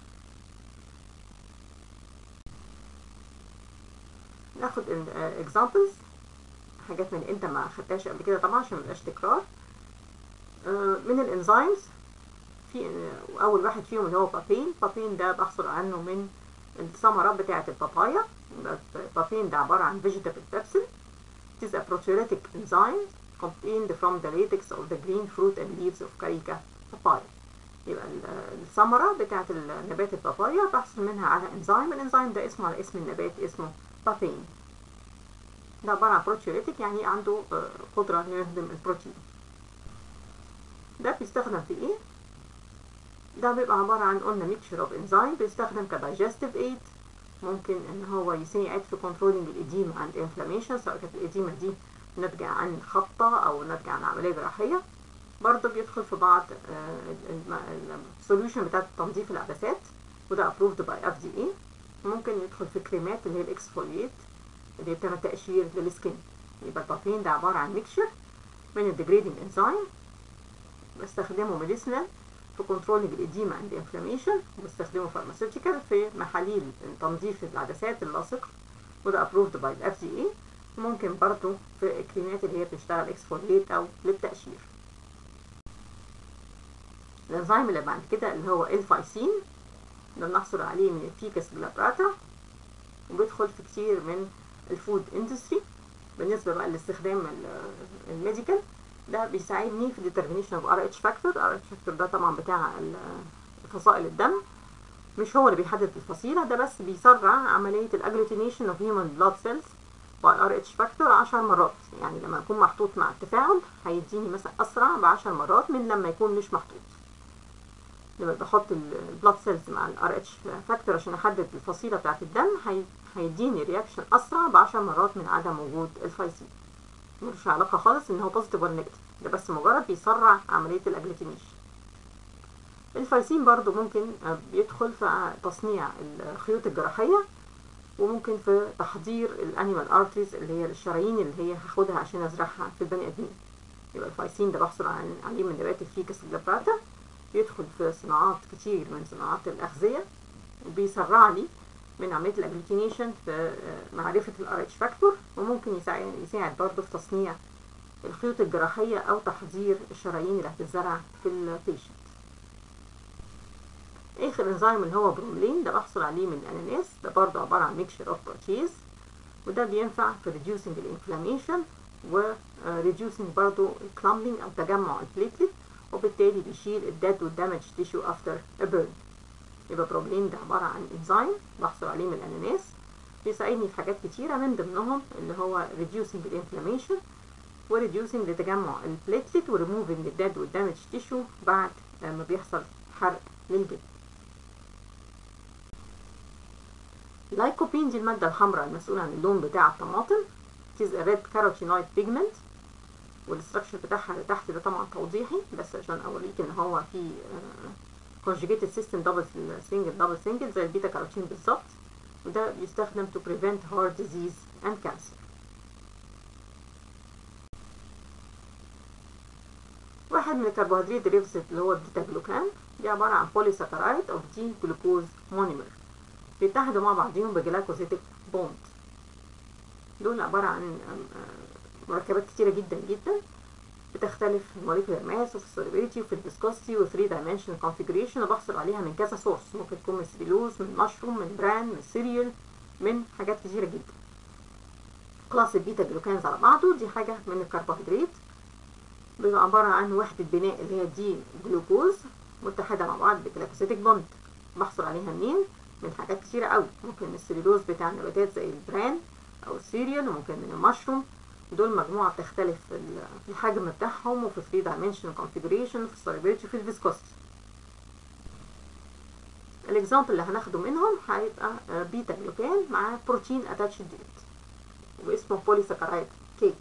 [SPEAKER 1] ناخد اكزامبلز حاجات من انت ما خدتهاش قبل كده طبعا عشان ميبقاش تكرار. من الانزيمز في اول واحد فيهم اللي هو بابين. بابين ده بحصل عنه من الثمرة بتاعة البابايا. بابين ده عبارة عن vegetable pepsin. It is a proteolytic enzyme obtained from the latex of the green fruit and leaves of carica papaya. يبقى الثمرة بتاعة النبات البابايا بحصل منها على انزيم، الانزيم ده اسمه على اسم النبات اسمه بابين. ده عبارة عن بروتيوليتيك، يعني عنده قدرة انه يهضم البروتين. ده بيستخدم في ايه؟ ده بيبقى عبارة عن قلنا ميكشر اوف انزيم، بيستخدم كدايجستيف ايد، ممكن ان هو يساعد في كنترولينج الاديما عند انفلاميشن، سواء كانت الاديما دي ناتجة عن خبطة او ناتجة عن عملية جراحية. برضه بيدخل في بعض السوليوشن بتاعت تنظيف العدسات، وده ابروفد باي اف دي اي. ممكن يدخل في كريمات اللي هي الاكسفوليات اللي بتعمل تقشير للسكين. يبقى البابين ده عبارة عن ميكشر من الديجريدنج انزيم، بستخدمه ميديسنال في كنترولينج الاديما عند انفلاميشن، وبستخدمه فارماسيوتيكال في محاليل تنظيف العدسات اللاصقة، وده ابروفد باي الاف دي اي. ممكن برضه في الكريمات اللي هي بتشتغل اكسفوليات او للتقشير. الانزيم اللي بعد كده اللي هو الفايسين، ده بنحصل عليه من الفيكس جلابراتا، وبيدخل في كتير من الفود اندستري. بالنسبه بقى لاستخدام الميديكال، ده بيساعدني في determination of ار اتش factor. ار اتش factor ده طبعا بتاع فصائل الدم، مش هو اللي بيحدد الفصيله، ده بس بيسرع عمليه الاجلوتينيشن of human blood cells by ار اتش factor عشر مرات. يعني لما يكون محطوط مع التفاعل هيديني مثلا اسرع بعشر مرات من لما يكون مش محطوط. لما بحط البلاد سيلز مع الار اتش فاكتور عشان احدد الفصيله بتاعه الدم، هيديني رياكشن اسرع بعشر مرات من عدم وجود الفايسين. ملوش علاقه خالص ان هو بوزيتيف ولا نيجاتيف، ده بس مجرد بيسرع عمليه الاجلوتينيشن. الفايسين برضو ممكن بيدخل في تصنيع الخيوط الجراحيه، وممكن في تحضير الانيمال ارتريز اللي هي الشرايين اللي هي هاخدها عشان ازرعها في البني ادمين. يبقى الفايسين ده بحصل عليه من نبات الفيكس جلابراتا، يدخل في صناعات كتير من صناعات الأغذية، وبيسرع لي من عملية الأجلوتينيشن في معرفة الار اتش فاكتور، وممكن يساعد يساعد برضه في تصنيع الخيوط الجراحية أو تحضير الشرايين اللي هتتزرع في البيشنت. آخر انزيم اللي هو بروملين، ده بحصل عليه من الأناناس، ده برضه عبارة عن ميكشر اوف بروتيز، وده بينفع في reducing الانفلاميشن و reducing برضه الكلامبينج أو تجمع البليتلت، وبالتالي بيشيل الديد والدامج تيشو افتر ا بيرن. يبقى بروبلين ده عباره عن انزيم بحصل عليه من الاناناس، بيساعدني في حاجات كتيره، من ضمنهم اللي هو reducing الانفلاميشن و reducing لتجمع البليتلت و removing الديد والدامج تيشو بعد ما بيحصل حرق للجلد. اللايكوبين دي الماده الحمراء المسؤوله عن اللون بتاع الطماطم. it is a red carotenoid pigment، والاستراكشر بتاعها اللي تحت ده طبعا توضيحي بس عشان اوريك ان هو في conjugated system double single double single زي البيتا كاروتين بالظبط، وده بيستخدم to prevent heart disease and cancer. واحد من الكربوهيدرات derivatives اللي هو البيتا جلوكان، دي عبارة عن polysaccharide of دي جلوكوز monomer، بيتحدوا مع بعضهم بجلايكوزيتيك بوند. دول عبارة عن مركبات كتيرة جدا جدا، بتختلف في الموليكولار ماس وفي السوليبيليتي وفي الفيسكوستي وثري دايمنشن كونفيجريشن، وبحصل عليها من كذا سورس، ممكن تكون من سيلولوز، من مشروم، من بران، من سيريال، من حاجات كتيرة جدا. كلاس البيتا جلوكانز على بعضه دي حاجة من الكربوهيدرات، بيبقى عبارة عن وحدة بناء اللي هي دي جلوكوز متحدة مع بعض بجلايكوزيتيك بوند. بحصل عليها منين؟ من حاجات كتيرة قوي، ممكن من السيلولوز بتاع النباتات زي البران أو السيريال، وممكن من المشروم. دول مجموعة بتختلف في الحجم بتاعهم وفي ثري دايمنشن كونفيجريشن وفي السوليبيليتي وفي الفيسكوستي. الاكزامبل اللي هناخده منهم هيبقى بيتا جلوكان مع بروتين اتاتشد ديت واسمه بوليساكرايد كي.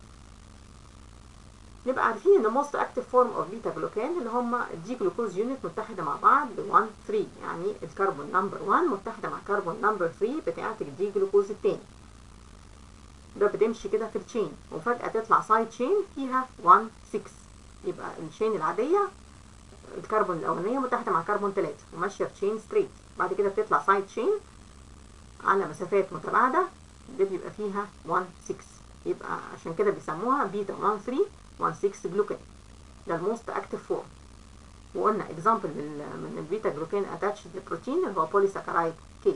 [SPEAKER 1] نبقى عارفين ان most active form of بيتا جلوكان اللي هم الدي جلوكوز يونت متحدة مع بعض ب واحد ثلاثة، يعني الكربون نمبر واحد متحدة مع كربون نمبر ثلاثة بتاعة الدي جلوكوز التاني. ده بتمشي كده في التشين، وفجأة تطلع سايد تشين فيها واحد ستة، يبقى التشين العادية الكربون الأولانية متحدة مع كربون ثلاثة وماشية في تشين ستريت، بعد كده بتطلع سايد تشين على مسافات متباعدة، ده بيبقى فيها واحد ستة، يبقى عشان كده بيسموها بيتا واحد ثلاثة واحد ستة جلوكان. ده الموست اكتف فورم. وقلنا اكزامبل من البيتا جلوكان اتاتشد للبروتين اللي هو بوليساكرايد كي.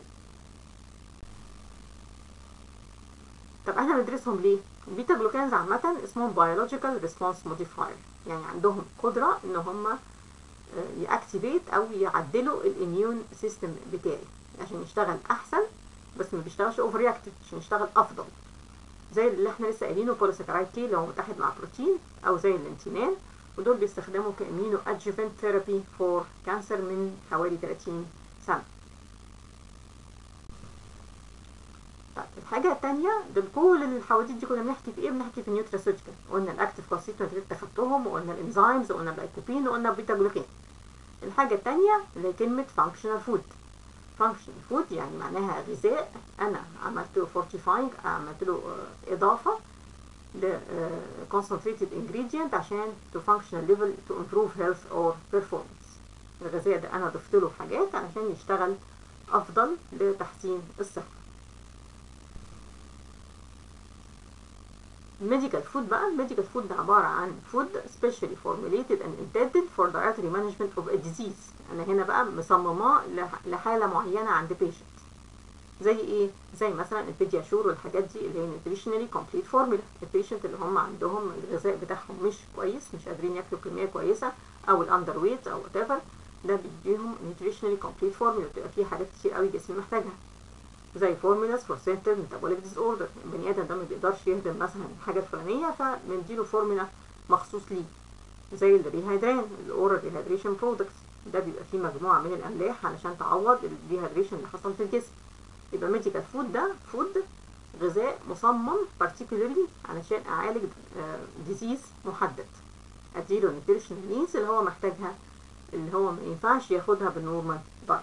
[SPEAKER 1] طب احنا بندرسهم ليه؟ البيتا جلوكانز عامة اسمهم biological response modifier، يعني عندهم قدرة ان هم ياكتيفيت او يعدلوا الاميون سيستم بتاعي عشان يشتغل احسن، بس ما بيشتغلش اوفر رياكتيف، عشان يشتغل افضل. زي اللي احنا لسه قايلينه بوليساكرايد كي اللي هو متحد مع بروتين، او زي الانتينان، ودول بيستخدموا كامينو ادجوفنت ثيرابي فور كانسر من حوالي ثلاثين سنه. طيب الحاجه الثانيه، دول كل الحواديت دي كنا بنحكي في ايه؟ بنحكي في النيوتراسيوتيكال. قلنا الاكتيف كونستيتوينت اللي انت خدتهم، وقلنا الانزيمز، وقلنا اللايكوبين، وقلنا البيتا جلوكين. الحاجه الثانيه اللي هي كلمه فانكشنال فود. فانكشنال فود يعني معناها غذاء انا عملت له فورتيفاينج، عملت له اضافه ل concentrated ingredient عشان to functional level to improve health or performance. الغذاء ده انا ضفت له حاجات علشان يشتغل افضل لتحسين الصحه. الميديكال فود بقى، الميديكال فود ده عباره عن فود specially formulated and intended for dietary management of a disease. انا هنا بقى مصمماه لحاله معينه عند patient. زي ايه؟ زي مثلا البيدياشور والحاجات دي اللي هي nutritionally complete formula. البيشنت اللي هم عندهم الغذاء بتاعهم مش كويس، مش قادرين ياكلوا كميه كويسه، او الاندر ويت او وات ايفر، ده بيديهم nutritionally complete formula بتبقى فيه حاجات كتير قوي جسمي محتاجها. زي formulas for certain metabolic disorder. البني ادم ده ما بيقدرش يهضم مثلا الحاجه الفلانيه، فبنديله فورمولا مخصوص ليه. زي الريهايدران، الاورال ريهايدريشن برودكتس، ده بيبقى فيه مجموعه من الاملاح علشان تعوض الريهايدريشن اللي حصل في الجسم. يبقى ميديكال فود ده فود غذاء مصمم particularly علشان اعالج ديزيز محدد، اديله nutritional needs اللي هو محتاجها، اللي هو ما ينفعش ياخدها بالنورمال دايت.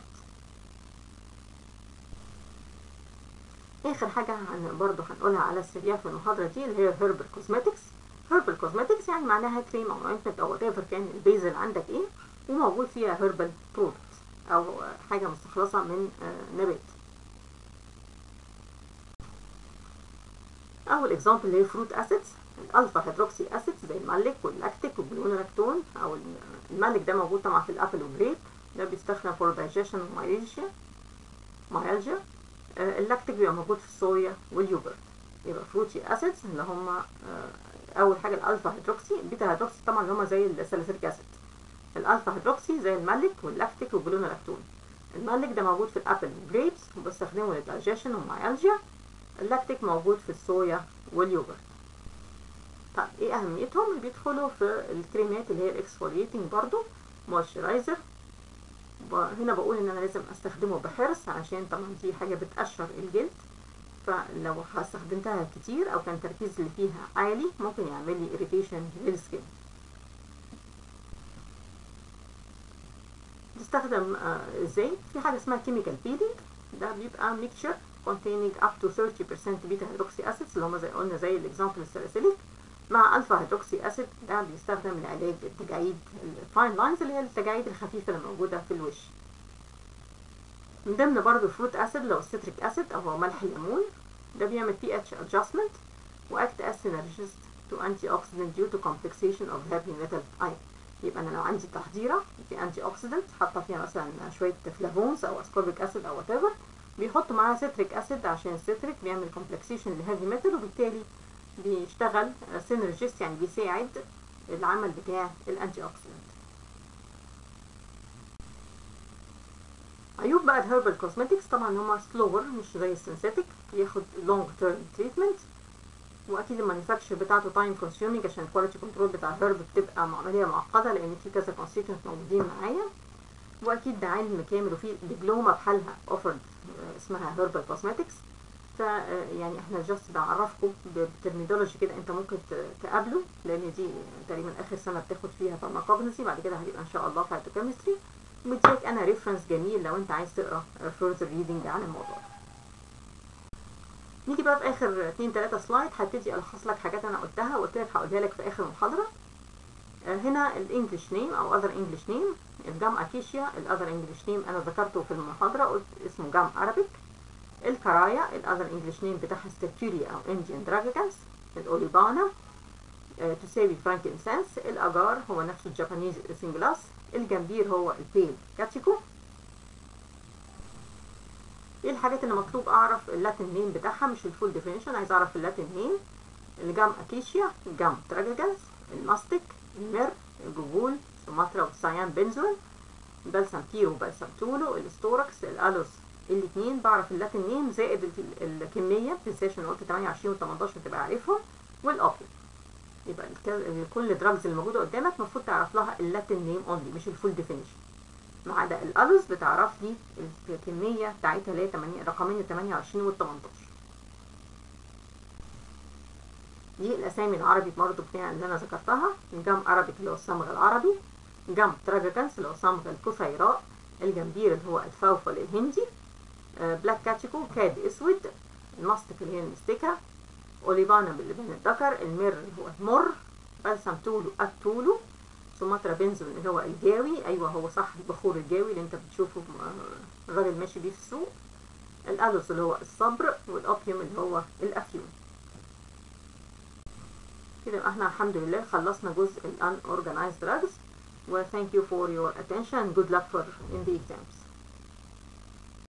[SPEAKER 1] اخر حاجه هن برضه هنقولها على السريع في المحاضره دي اللي هي هيربال كوزماتكس. هيربال كوزماتكس يعني معناها كريم او اوينتمنت او وات ايفر كان البيز اللي عندك ايه، وموجود فيها هيربال برودكت او حاجه مستخلصه من نبات. اول اكزامبل اللي هي فروت اسيدز، الالفا هيدروكسي اسيدز زي المالك واللاكتيك والجلونولاكتون. او المالك ده موجود طبعا في الابل والجريب، ده بيستخدم فور دايجيشن ومايلجيا مايلجيا. اللاكتيك بيبقى موجود في الصويا واليوجرت. يبقى فروتي اسيدز اللي هم اول حاجه الالفا هيدروكسي. البيتا هيدروكسي طبعا اللي هم زي الساليسيليك اسيد. الالفا هيدروكسي زي المالك واللاكتيك والجلونولاكتون. المالك ده موجود في الابل والجريبس وبستخدمه للدايجيشن ومايلجيا. اللاكتيك موجود في الصويا واليوجرت. طيب ايه اهميتهم؟ اللي بيدخلوا في الكريمات اللي هي الاكسفولييتنج برضو، مويسترايزر. هنا بقول ان انا لازم استخدمه بحرص علشان طبعا دي حاجه بتقشر الجلد، فلو استخدمتها كتير او كان التركيز اللي فيها عالي ممكن يعمل لي irritation للسكين. تستخدم ازاي؟ في حاجه اسمها كيميكال بيلينج، ده بيبقى ميكشر containing up to thirty percent بيتا هيدروكسي اسيدز اللي هم زي قلنا زي الاكزامبل الساليسيليك، مع الفا هيدروكسي اسيد. ده بيستخدم لعلاج التجاعيد الفاين لاينز اللي هي التجاعيد الخفيفه اللي موجوده في الوش. من ضمن برضه الفروت اسيد اللي هو السيتريك اسيد او هو ملح الليمون، ده بيعمل بي اتش adjustment واكت as synergist to antioxidant due to complexation of heavy metal ion. يبقى انا لو عندي تحضيره في انتي اوكسيدنت حاطه فيها مثلا شويه فلافونز او اسكوربيك اسيد او وات ايفر، بيحطوا معاها سيتريك اسيد عشان السيتريك بيعمل كومبلكسيشن لهيفي ميتال، وبالتالي بيشتغل سينرجيست يعني بيساعد العمل بتاع الانتي اوكسيدنت. عيوب بقى الهيربال كوزماتكس طبعا هما سلور مش زي السينثيتك، بياخد لونج تيرم تريتمنت، واكيد المانيفاكتشر بتاعته تايم كونسيومينج عشان الكواليتي كنترول بتاع الهرب بتبقى عمليه معقده لان في كذا كونستيتوينت موجودين معايا، واكيد ده علم كامل وفي دبلومه بحالها اوفرد اسمها هيربال كوزماتكس. ف يعني احنا جاست بعرفكم بترميدولوجي كده انت ممكن تقابله، لان دي تقريبا اخر سنه بتاخد فيها فارماكوجنسي، بعد كده هتبقى ان شاء الله فايتوكيمستري، ومديك انا ريفرنس جميل لو انت عايز تقرا فurther ريدنج عن الموضوع. نيجي بقى في اخر اتنين تلاتة سلايد هبتدي الخص لك حاجات انا قلتها وقلت لك هقولها لك في اخر المحاضره. هنا الانجليش نيم او اذر انجليش نيم، الجام اكيشيا. الاذر انجليش نيم انا ذكرته في المحاضره، قلت اسمه جام ارابيك. الكرايا الاذر انجليش نيم بتاعها ستيرتوريا او انديان دراجونز. الاوليبانا تساوي فرانكنسنس. الاجار هو نفسه الجابانيز سينجلاس. الجمبير هو البيل كاتيكو. ايه الحاجات اللي مطلوب اعرف اللاتين نيم بتاعها مش الفول ديفينيشن، عايز اعرف اللاتين الجام اكيشيا، الجام تراجيجانس، الماستيك، المير، الجوجول، سوماترا والسيان بنزوين، بلسم تيرو وبلسم تولو، الاستوركس، الالوس الاثنين. بعرف اللاتين نيم زائد الكميه، متنساش ان قلت تمانية وعشرين وتمنتاشر تبقى عارفهم، والاوبيوم. يبقى كل الدراجز اللي موجوده قدامك المفروض تعرف لها اللاتين نيم اونلي مش الفول ديفينيشن، ما عدا الالوس بتعرف لي الكميه بتاعتها اللي هي رقمين تمانية وعشرين وال تمنتاشر. دي الاسامي العربي برضه بتاع اللي انا ذكرتها. جام ارابيك اللي هو الصمغ العربي، جام تراجيكانس اللي هو صمغ الكفيراء، الجمبير اللي هو الفوفل الهندي، آه بلاك كاتشيكو كاد اسود، الماستك اللي هي المستكه، اوليفانا اللي بين الذكر، المر اللي هو المر، بلسم تولو التولو، سوماترا بنزوين اللي هو الجاوي، ايوه هو صح البخور الجاوي اللي انت بتشوفه الراجل ماشي بيه في السوق، الالوس اللي هو الصبر، والاوبيوم اللي هو الافيون. كده احنا الحمد لله خلصنا جزء ال unorganized drugs و thank you for your attention. Good luck for in the exams.